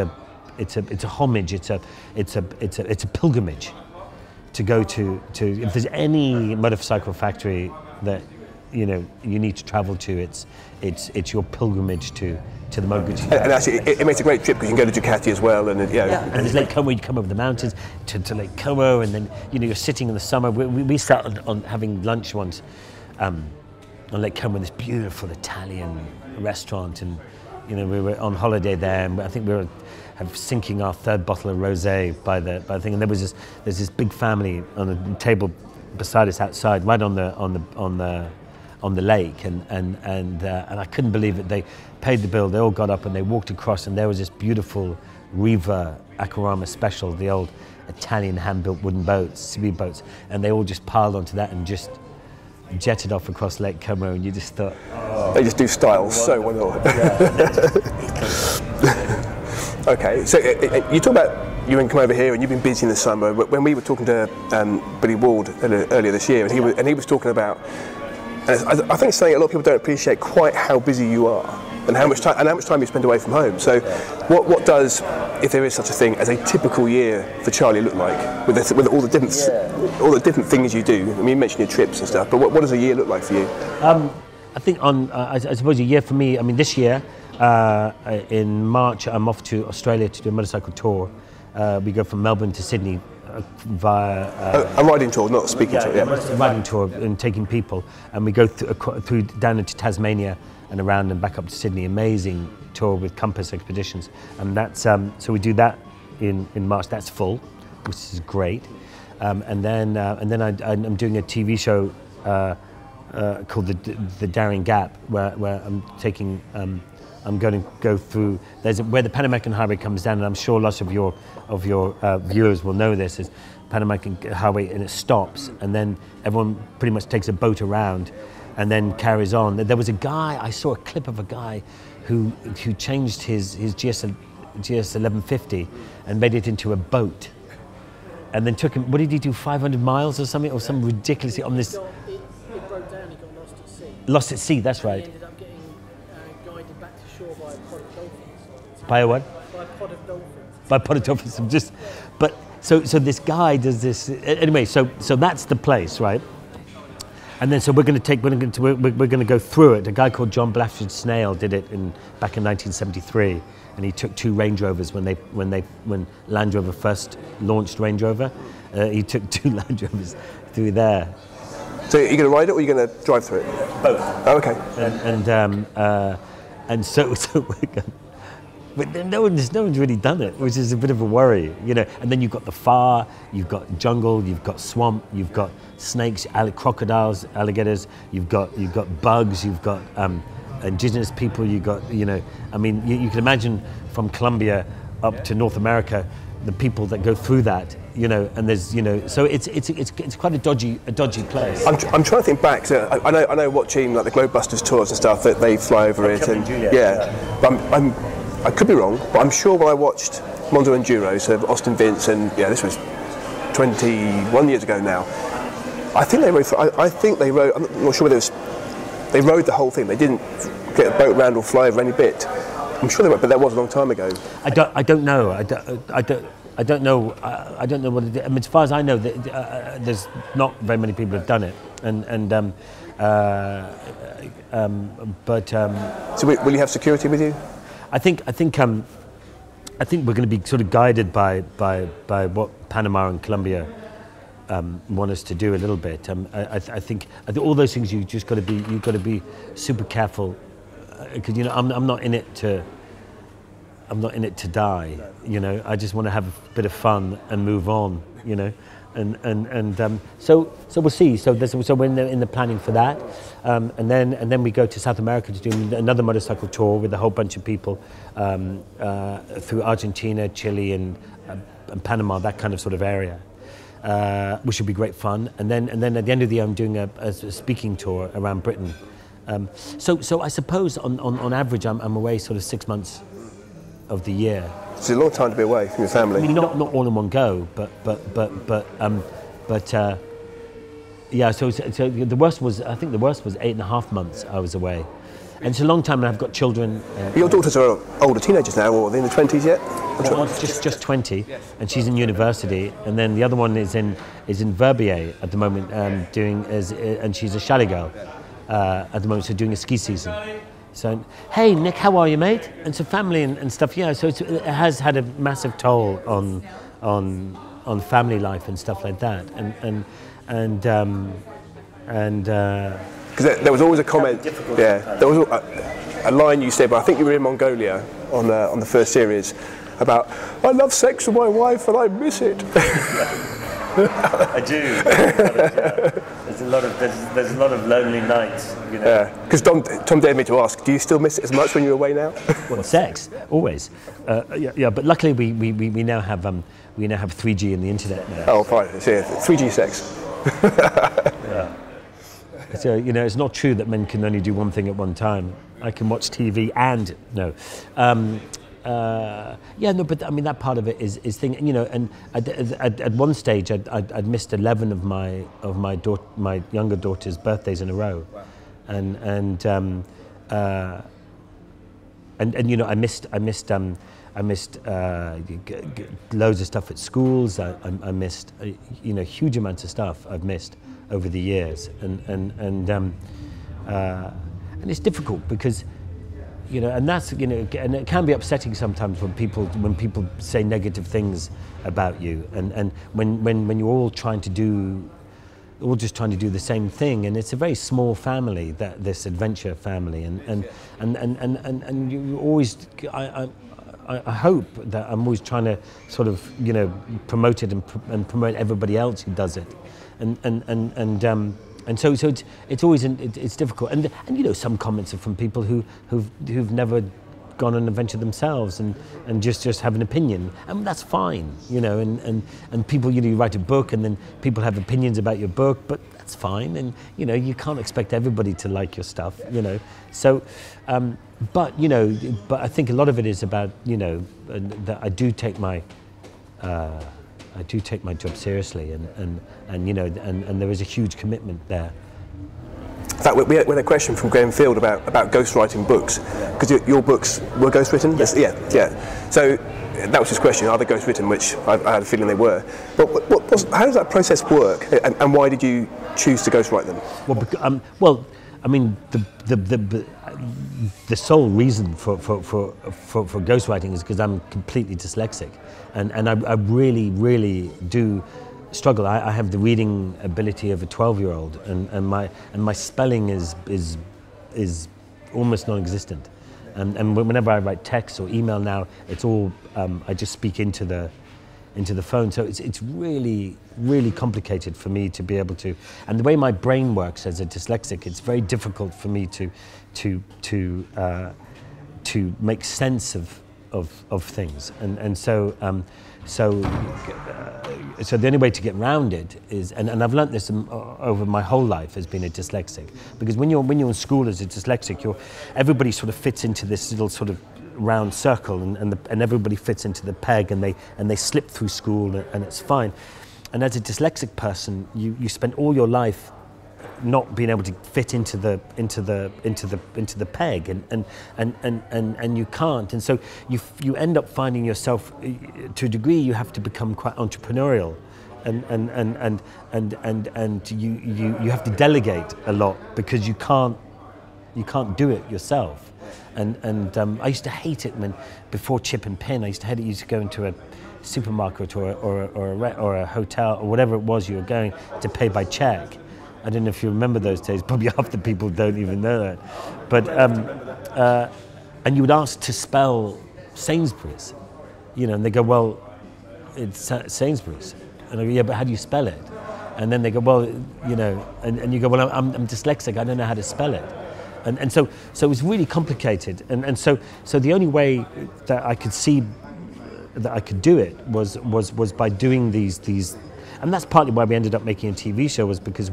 Speaker 3: a homage, it's a pilgrimage to go to. If there's any motorcycle factory that, you know, you need to travel to, it's your pilgrimage to the Moto Guzzi.
Speaker 2: And actually, it makes a great trip because you can go to Ducati as well, and
Speaker 3: yeah. And there's Lake Como. You come over the mountains to Lake Como, and then, you know, you're sitting in the summer. We started on having lunch once on Lake Como in this beautiful Italian restaurant, and, you know, we were on holiday there, and I think we were sinking our third bottle of rosé by the thing, and there's this big family on a table beside us outside, right on the lake, and I couldn't believe it. They paid the bill, they all got up and they walked across, and there was this beautiful Riva Akurama Special, the old Italian hand-built wooden boats, speedboats, and they all just piled onto that and just jetted off across Lake Como, and you just thought, oh,
Speaker 2: they just do style so well. Okay, so you talk about Ewan come over here, and you've been busy in the summer. When we were talking to Billy Ward earlier this year, and he was talking about, and I think it's something a lot of people don't appreciate quite how busy you are and how much time you spend away from home. So, what does, if there is such a thing as a typical year for Charley, look like with all the different things you do? I mean, you mentioned your trips and stuff, but what does a year look like for you?
Speaker 3: I think I suppose a year for me. I mean, this year in March I'm off to Australia to do a motorcycle tour. We go from Melbourne to Sydney. Via
Speaker 2: a riding tour, not a speaking tour. Yeah,
Speaker 3: a riding tour and taking people, and we go through down into Tasmania and around and back up to Sydney. Amazing tour with Compass Expeditions, and that's so we do that in March. That's full, which is great. And then I'm doing a TV show called the Daring Gap, where I'm taking. I'm going to go through. There's where the Pan American Highway comes down, and I'm sure lots of your viewers will know this. Is Pan American Highway, and it stops, and then everyone pretty much takes a boat around, and then carries on. There was a guy. I saw a clip of a guy who changed his GS 1150 and made it into a boat, and then took him. What did he do? 500 miles or something, or some ridiculously on this.
Speaker 4: It broke down. He got lost at sea.
Speaker 3: Lost at sea. That's right.
Speaker 4: He ended up getting guided back to shore by a pod of dolphins.
Speaker 3: By a what?
Speaker 4: By a pod of dolphins.
Speaker 3: By pod of dolphins. But so this guy does this anyway. So that's the place, right? And then so we're going to go through it. A guy called John Blatchford Snail did it back in 1973, and he took two Range Rovers when Land Rover first launched Range Rover. He took two Land Rovers through there.
Speaker 2: So are you going to ride it, or are you going to drive through it?
Speaker 3: Both.
Speaker 2: Oh, okay.
Speaker 3: And so we're going. But no one's really done it, which is a bit of a worry, you know. And then you've got the far, you've got jungle, you've got swamp, you've got snakes, crocodiles, alligators, you've got bugs, you've got indigenous people, you've got, you know, I mean, you can imagine from Colombia up to North America, the people that go through that, you know, and there's, you know, so it's quite a dodgy place.
Speaker 2: I'm trying to think back. So I know watching like the Globebusters tours and stuff that they fly over it, and But I could be wrong, but I'm sure when I watched Mondo Enduro, so Austin Vince, and this was 21 years ago now. I think they rode. I'm not sure whether it was. They rode the whole thing. They didn't get a boat round or fly over any bit. I'm sure they were, but that was a long time ago.
Speaker 3: I don't know. I don't know. I don't know what it is. I mean, as far as I know, there's not very many people have done it,
Speaker 2: So will you have security with you?
Speaker 3: I think we're going to be sort of guided by what Panama and Colombia want us to do a little bit. I think all those things you've got to be super careful, because you know I'm not in it to die. You know, I just want to have a bit of fun and move on. You know. So we'll see. So we're in the planning for that, and then we go to South America to do another motorcycle tour with a whole bunch of people through Argentina, Chile, and Panama, that kind of sort of area, which would be great fun. And then at the end of the year, I'm doing a speaking tour around Britain. So I suppose on average, I'm away sort of 6 months of the year.
Speaker 2: It's a long time to be away from your family.
Speaker 3: I mean, not all in one go, but yeah. So the worst was, I think the worst was 8.5 months I was away, and it's a long time. And I've got children.
Speaker 2: Your daughters are older teenagers now, or are they in the 20s yet?
Speaker 3: One's just 20, and she's in university, and then the other one is in Verbier at the moment, and she's a chalet girl at the moment, so doing a ski season. So, hey Nick, how are you, mate? And so family and stuff, yeah. So it has had a massive toll on family life and stuff like that,
Speaker 2: because there was always a comment, there was a line you said, but I think you were in Mongolia on the first series about, I love sex with my wife and I miss it.
Speaker 3: I do. There's a lot of lonely nights, you know.
Speaker 2: Yeah, because Tom dared me to ask, do you still miss it as much when you're away now?
Speaker 3: Well, sex, always. Yeah, but luckily we now have 3G and the internet now.
Speaker 2: Oh, fine. So, 3G sex.
Speaker 3: Yeah. So you know, it's not true that men can only do one thing at one time. I can watch TV and no. But I mean that part of it is thing, you know. And at one stage, I'd missed 11 of my younger daughter's birthdays in a row, and you know, I missed loads of stuff at schools. I missed you know, huge amounts of stuff I've missed over the years, and it's difficult because. You know, and that's, you know, and it can be upsetting sometimes when people say negative things about you, and when you're all just trying to do the same thing, and it's a very small family, this adventure family, and you always, I hope that I'm always trying to sort of, you know, promote it and promote everybody else who does it, and so it's always it's difficult, and you know, some comments are from people who've never gone on an adventure themselves and just have an opinion, and that's fine, you know, and people, you know, you write a book and then people have opinions about your book, but that's fine, and you know, you can't expect everybody to like your stuff, you know. So but I think a lot of it is about, you know, that I do take my job seriously, and you know, and there is a huge commitment there.
Speaker 2: In fact, we had a question from Graham Field about ghostwriting books, because your books were ghostwritten. Yeah. So that was his question: are they ghostwritten? Which I had a feeling they were. But how does that process work, and why did you choose to ghostwrite them?
Speaker 3: Well, I mean, the sole reason for ghostwriting is because I'm completely dyslexic, and I really do struggle. I have the reading ability of a 12-year-old, and my spelling is almost non-existent, And whenever I write text or email now, it's all I just speak into the phone. So it's really, really complicated for me to be able to. And the way my brain works as a dyslexic, it's very difficult for me to make sense of things. And so the only way to get around it is, and I've learnt this over my whole life as being a dyslexic, because when you're in school as a dyslexic, everybody sort of fits into this little sort of round circle, and everybody fits into the peg, and they slip through school, and it's fine. And as a dyslexic person, you spend all your life not being able to fit into the peg, and you can't, and so you end up finding yourself, to a degree, you have to become quite entrepreneurial, and you have to delegate a lot, because you can't do it yourself. And I used to hate it when, before Chip and Pin, I used to hate it. You used to go into a supermarket or a hotel or whatever it was you were going to pay by check. I don't know if you remember those days. Probably half the people don't even know that. But and you would ask to spell Sainsbury's, and they go, well, it's Sainsbury's. And I go, yeah, but how do you spell it? And then they go, well, and you go, well, I'm dyslexic. I don't know how to spell it. And so it was really complicated. And so the only way that I could see that I could do it was by doing these. And that's partly why we ended up making a TV show, was because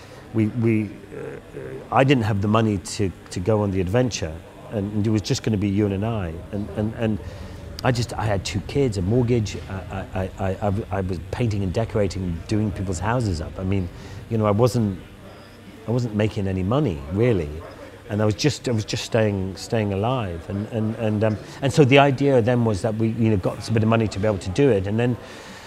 Speaker 3: I didn't have the money to go on the adventure, and it was just going to be you and I. And I had 2 kids, a mortgage. I was painting and decorating, doing people's houses up. I mean, I wasn't making any money really, and I was just staying alive. And so the idea then was that we got a bit of money to be able to do it, and then.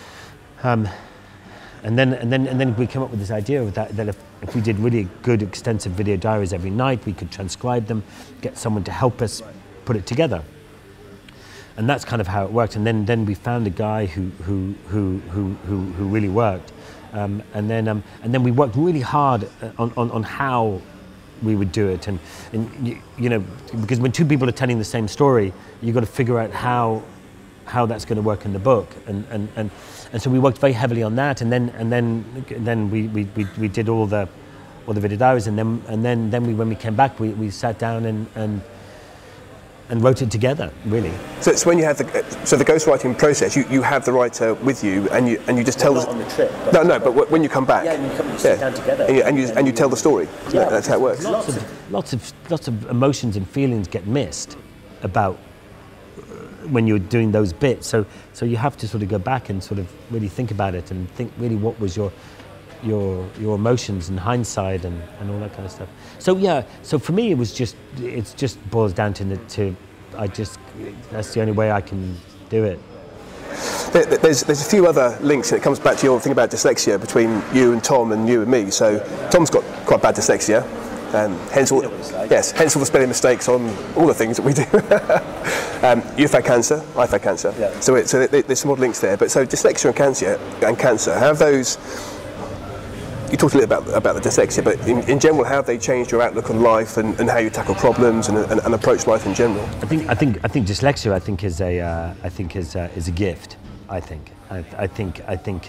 Speaker 3: And then we came up with this idea of that if we did really good, extensive video diaries every night, we could transcribe them, get someone to help us put it together. And that's kind of how it worked. And then we found a guy who really worked. And then we worked really hard on how we would do it. And because when 2 people are telling the same story, you've got to figure out how that's going to work in the book, and so we worked very heavily on that, and then we did all the video diaries, and then when we came back, we sat down and wrote it together, really.
Speaker 2: So when you have the ghostwriting process, you have the writer with you, and you just tell.
Speaker 3: Not on the trip.
Speaker 2: But when you come back,
Speaker 3: you sit down together,
Speaker 2: and you tell the story.
Speaker 3: Yeah,
Speaker 2: that's how it works.
Speaker 3: Lots of emotions and feelings get missed about when you're doing those bits, so you have to sort of go back and sort of really think about it, and think really what was your emotions and hindsight and all that kind of stuff. So for me it just boils down to that's the only way I can do it.
Speaker 2: There's a few other links, and it comes back to your thing about dyslexia between you and Tom and you and me. So Tom's got quite bad dyslexia. Hence all the spelling mistakes on all the things that we do. You've had cancer, I've had cancer. Yeah. So there's some odd links there. But so dyslexia and cancer, how have those? You talked a little about the dyslexia, but in general, how have they changed your outlook on life and how you tackle problems and approach life in general? I think
Speaker 3: dyslexia is a gift. I think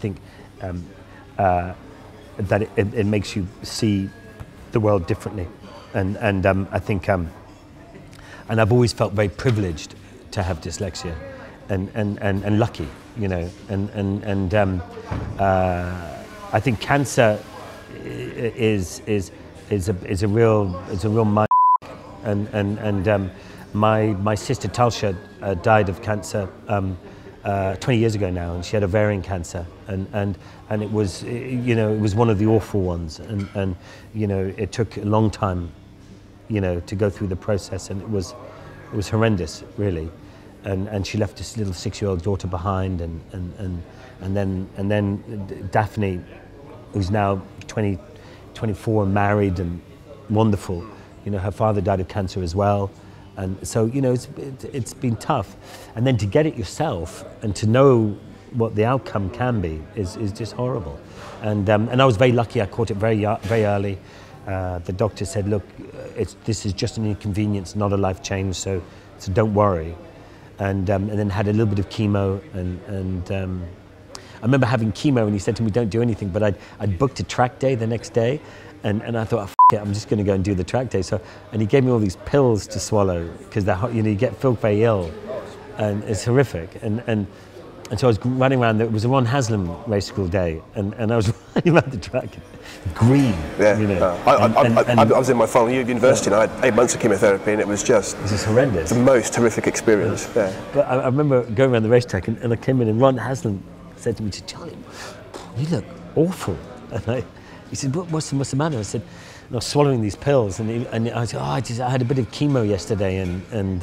Speaker 3: that it makes you see the world differently, and I think and I've always felt very privileged to have dyslexia, and lucky, and I think cancer is a real mind, and my sister Talsha died of cancer 20 years ago now, and she had ovarian cancer, and it was it was one of the awful ones, and it took a long time to go through the process, and it was horrendous, really, and she left this little 6-year-old daughter behind, and then Daphne, who's now 24 and married and wonderful, her father died of cancer as well. And so, it's been tough. And then to get it yourself and to know what the outcome can be is just horrible. And I was very lucky. I caught it very early. The doctor said, look, this is just an inconvenience, not a life change, so don't worry. And then had a little bit of chemo, and I remember having chemo, and he said to me, don't do anything, but I'd booked a track day the next day, and I thought, oh, it, I'm just going to go and do the track day. So, and he gave me all these pills to swallow, because you get feel very ill, and it's horrific. And so I was running around. It was a Ron Haslam race school day, and I was running around the track, green.
Speaker 2: Yeah.
Speaker 3: You know.
Speaker 2: I was in my final year of university, and I had 8 months of chemotherapy, and it was just
Speaker 3: horrendous.
Speaker 2: The most horrific experience. Yeah.
Speaker 3: But I remember going around the racetrack, and I came in, and Ron Haslam said to me, Charlie, you look awful. And he said, what's the matter? I said, I was swallowing these pills, and I said, I had a bit of chemo yesterday, and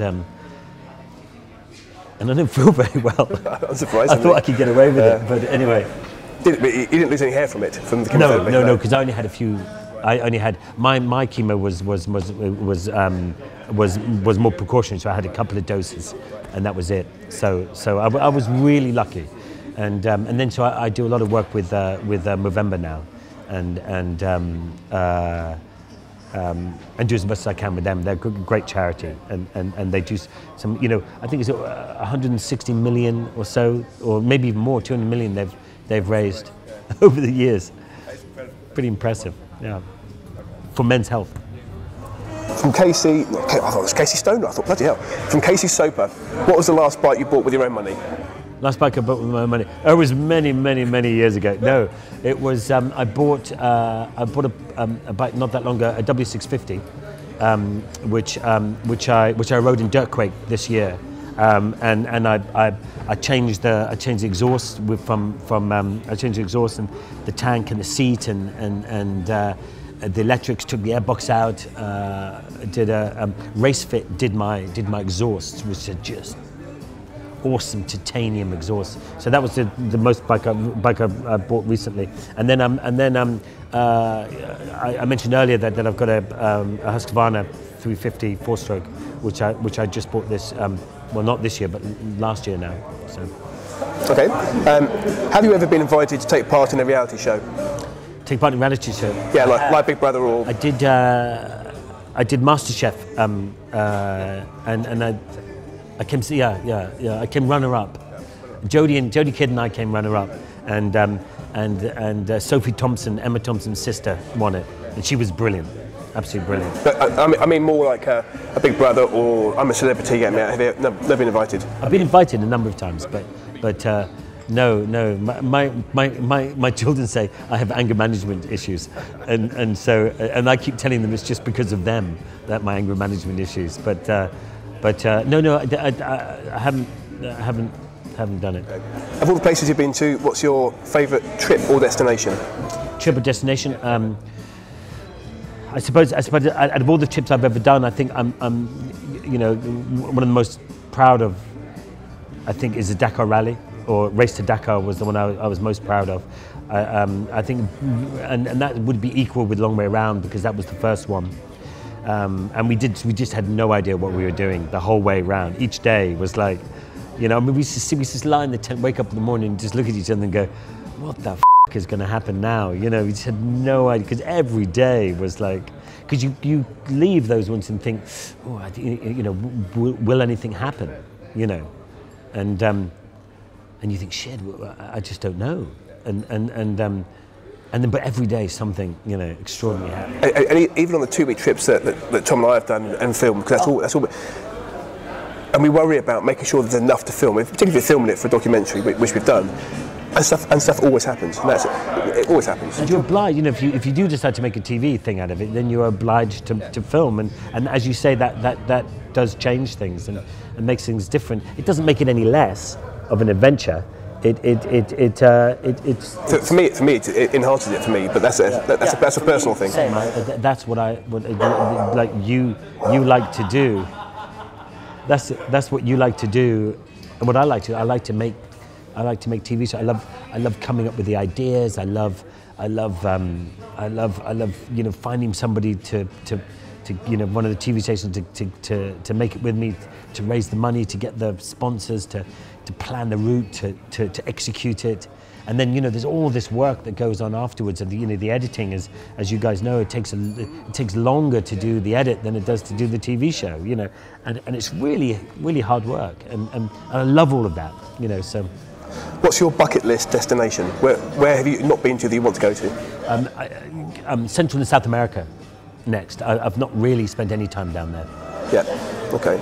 Speaker 3: I didn't feel very well.
Speaker 2: Unsurprisingly.
Speaker 3: I thought I could get away with it, but anyway.
Speaker 2: You didn't lose any hair from it, from the chemotherapy?
Speaker 3: No, because I only had a few. I only had my chemo was more precautionary, so I had a couple of doses, and that was it. So I was really lucky, and then so I do a lot of work with Movember now, and do as much as I can with them. They're a great charity, and they do some, I think it's 160 million or so, or maybe even more, 200 million they've raised over the years. Pretty impressive, yeah, for men's health.
Speaker 2: From Casey, I thought it was Casey Stoner, I thought, bloody hell. From Casey Soper, what was the last bike you bought with your own money?
Speaker 3: Last bike I bought with my own money. It was many years ago. No, it was I bought a bike not that long ago, a W650, which I rode in Dirtquake this year, and I changed the exhaust I changed the exhaust and the tank and the seat and the electrics, took the airbox out. Did a Race Fit did my exhaust, which are just awesome titanium exhaust. So that was the most bike I bought recently. And then I mentioned earlier that I've got a Husqvarna 350 4-stroke, which I just bought this. Well, not this year, but last year now. So.
Speaker 2: Okay. Have you ever been invited to take part in a reality show?
Speaker 3: Take part in a reality show?
Speaker 2: Yeah, like Big Brother or.
Speaker 3: I did MasterChef, and I came. I came runner-up. Jodie Kidd and I came runner-up, and Sophie Thompson, Emma Thompson's sister, won it, and she was brilliant, absolutely brilliant.
Speaker 2: But I mean more like a Big Brother or I'm a celebrity, get me out of here. No, never been invited.
Speaker 3: I've been invited a number of times, but no. My children say I have anger management issues, and I keep telling them it's just because of them that my anger management issues, but no, I haven't done it.
Speaker 2: Of all the places you've been to, what's your favourite trip or destination?
Speaker 3: Trip or destination? I suppose out of all the trips I've ever done, I think I'm one of the most proud of, I think, is the Dakar Rally, or Race to Dakar was the one I was most proud of. I think, and that would be equal with Long Way Around, because that was the first one. And we just had no idea what we were doing the whole way around. Each day was like, we used to just lie in the tent, wake up in the morning, and just look at each other and go, what the f is going to happen now? We just had no idea, because every day was like, because you leave those ones and think, will anything happen? And you think, shit, I just don't know. And then, but every day something, extraordinary happens.
Speaker 2: And even on the 2-week trips that Tom and I have done and filmed, because that's all. And we worry about making sure there's enough to film, particularly if you're filming it for a documentary, which we've done. And stuff always happens. And it always happens.
Speaker 3: And you're obliged, if you do decide to make a TV thing out of it, then you're obliged to film. And as you say, that does change things and makes things different. It doesn't make it any less of an adventure. It's
Speaker 2: for me it enhances it for me, but that's a personal thing.
Speaker 3: Same. That's what like you like to do. That's what you like to do, and what I like to make TV. So I love coming up with the ideas. I love finding somebody to one of the TV stations to make it with me, to raise the money, to get the sponsors, to plan the route, to execute it, and then there's all this work that goes on afterwards, and the editing is, as you guys know, it takes longer to do the edit than it does to do the TV show, and it's really, really hard work, and I love all of that, so.
Speaker 2: What's your bucket list destination? Where have you not been to that you want to go to?
Speaker 3: Central and South America next. I've not really spent any time down there.
Speaker 2: Yeah, okay.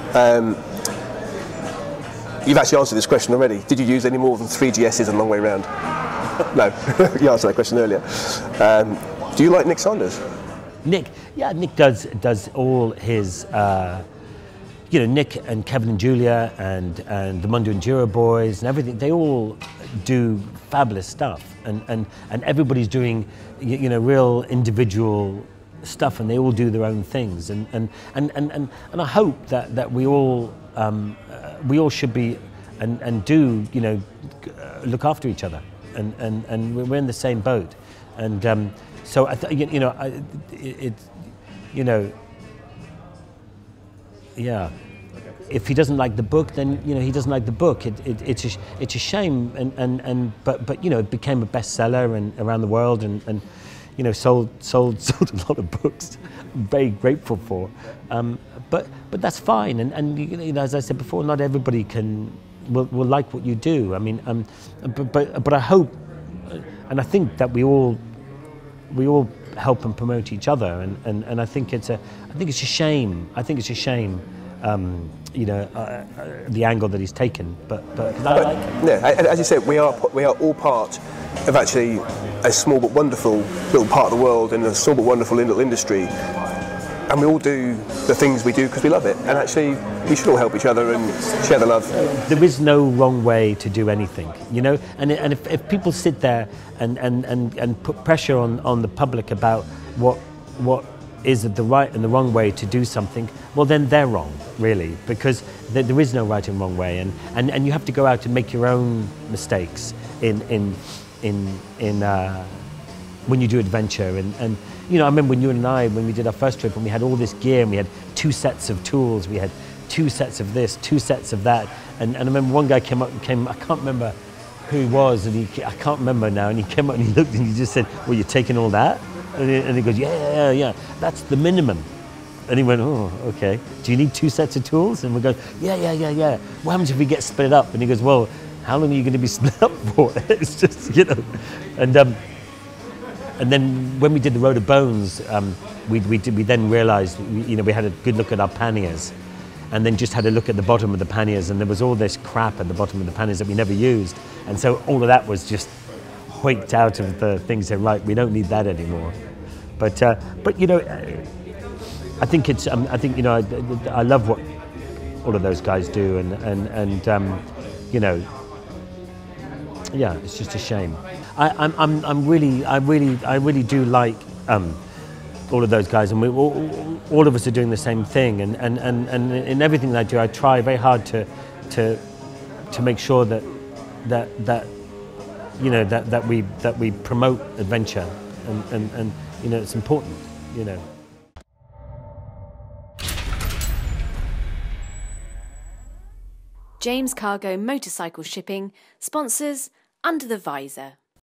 Speaker 2: You've actually answered this question already. Did you use any more than 3 GSs on Long Way Round? No, you answered that question earlier. Do you like Nick Sanders?
Speaker 3: Nick does all his, Nick and Kevin and Julia and the Mundo Enduro boys and everything. They all do fabulous stuff, and everybody's doing, real individual stuff, and they all do their own things, and I hope that we all should be and do look after each other, and we're in the same boat, and so yeah. If he doesn't like the book, then he doesn't like the book. It's a shame, but it became a bestseller and around the world, and sold a lot of books. I'm very grateful for, but that's fine. And as I said before, not everybody will like what you do. I mean, but I hope, and I think that we all help and promote each other, and I think it's a shame. I think it's a shame. The angle that he's taken, but I like it.
Speaker 2: Yeah, as you said, we are all part of actually a small but wonderful little part of the world, and a small but wonderful little industry, and we all do the things we do because we love it, and actually we should all help each other and share the love.
Speaker 3: There is no wrong way to do anything, and if people sit there and put pressure on the public about what is the right and the wrong way to do something, well then they're wrong, really, because there is no right and wrong way, and you have to go out and make your own mistakes in when you do adventure, and I remember when you and I, when we did our first trip, and we had all this gear, and we had 2 sets of tools, we had 2 sets of this, 2 sets of that, and I remember one guy came, I can't remember who he was, and I can't remember now, and he came up and he looked and he just said, well, you're taking all that? And he goes, yeah, that's the minimum. And he went, oh, okay. Do you need 2 sets of tools? And we go, yeah. What happens if we get split up? And he goes, well, how long are you going to be split up for? It's just, And then when we did the Road of Bones, we then realised, we had a good look at our panniers, and then just had a look at the bottom of the panniers, and there was all this crap at the bottom of the panniers that we never used. And so all of that was just hoiked out of the things. They're right, we don't need that anymore. But I think it's I love what all of those guys do, and yeah, it's just a shame. I really do like all of those guys, and all of us are doing the same thing, and in everything that I do, I try very hard to make sure that we promote adventure, and it's important,
Speaker 1: James Cargo Motorcycle Shipping sponsors Under the Visor.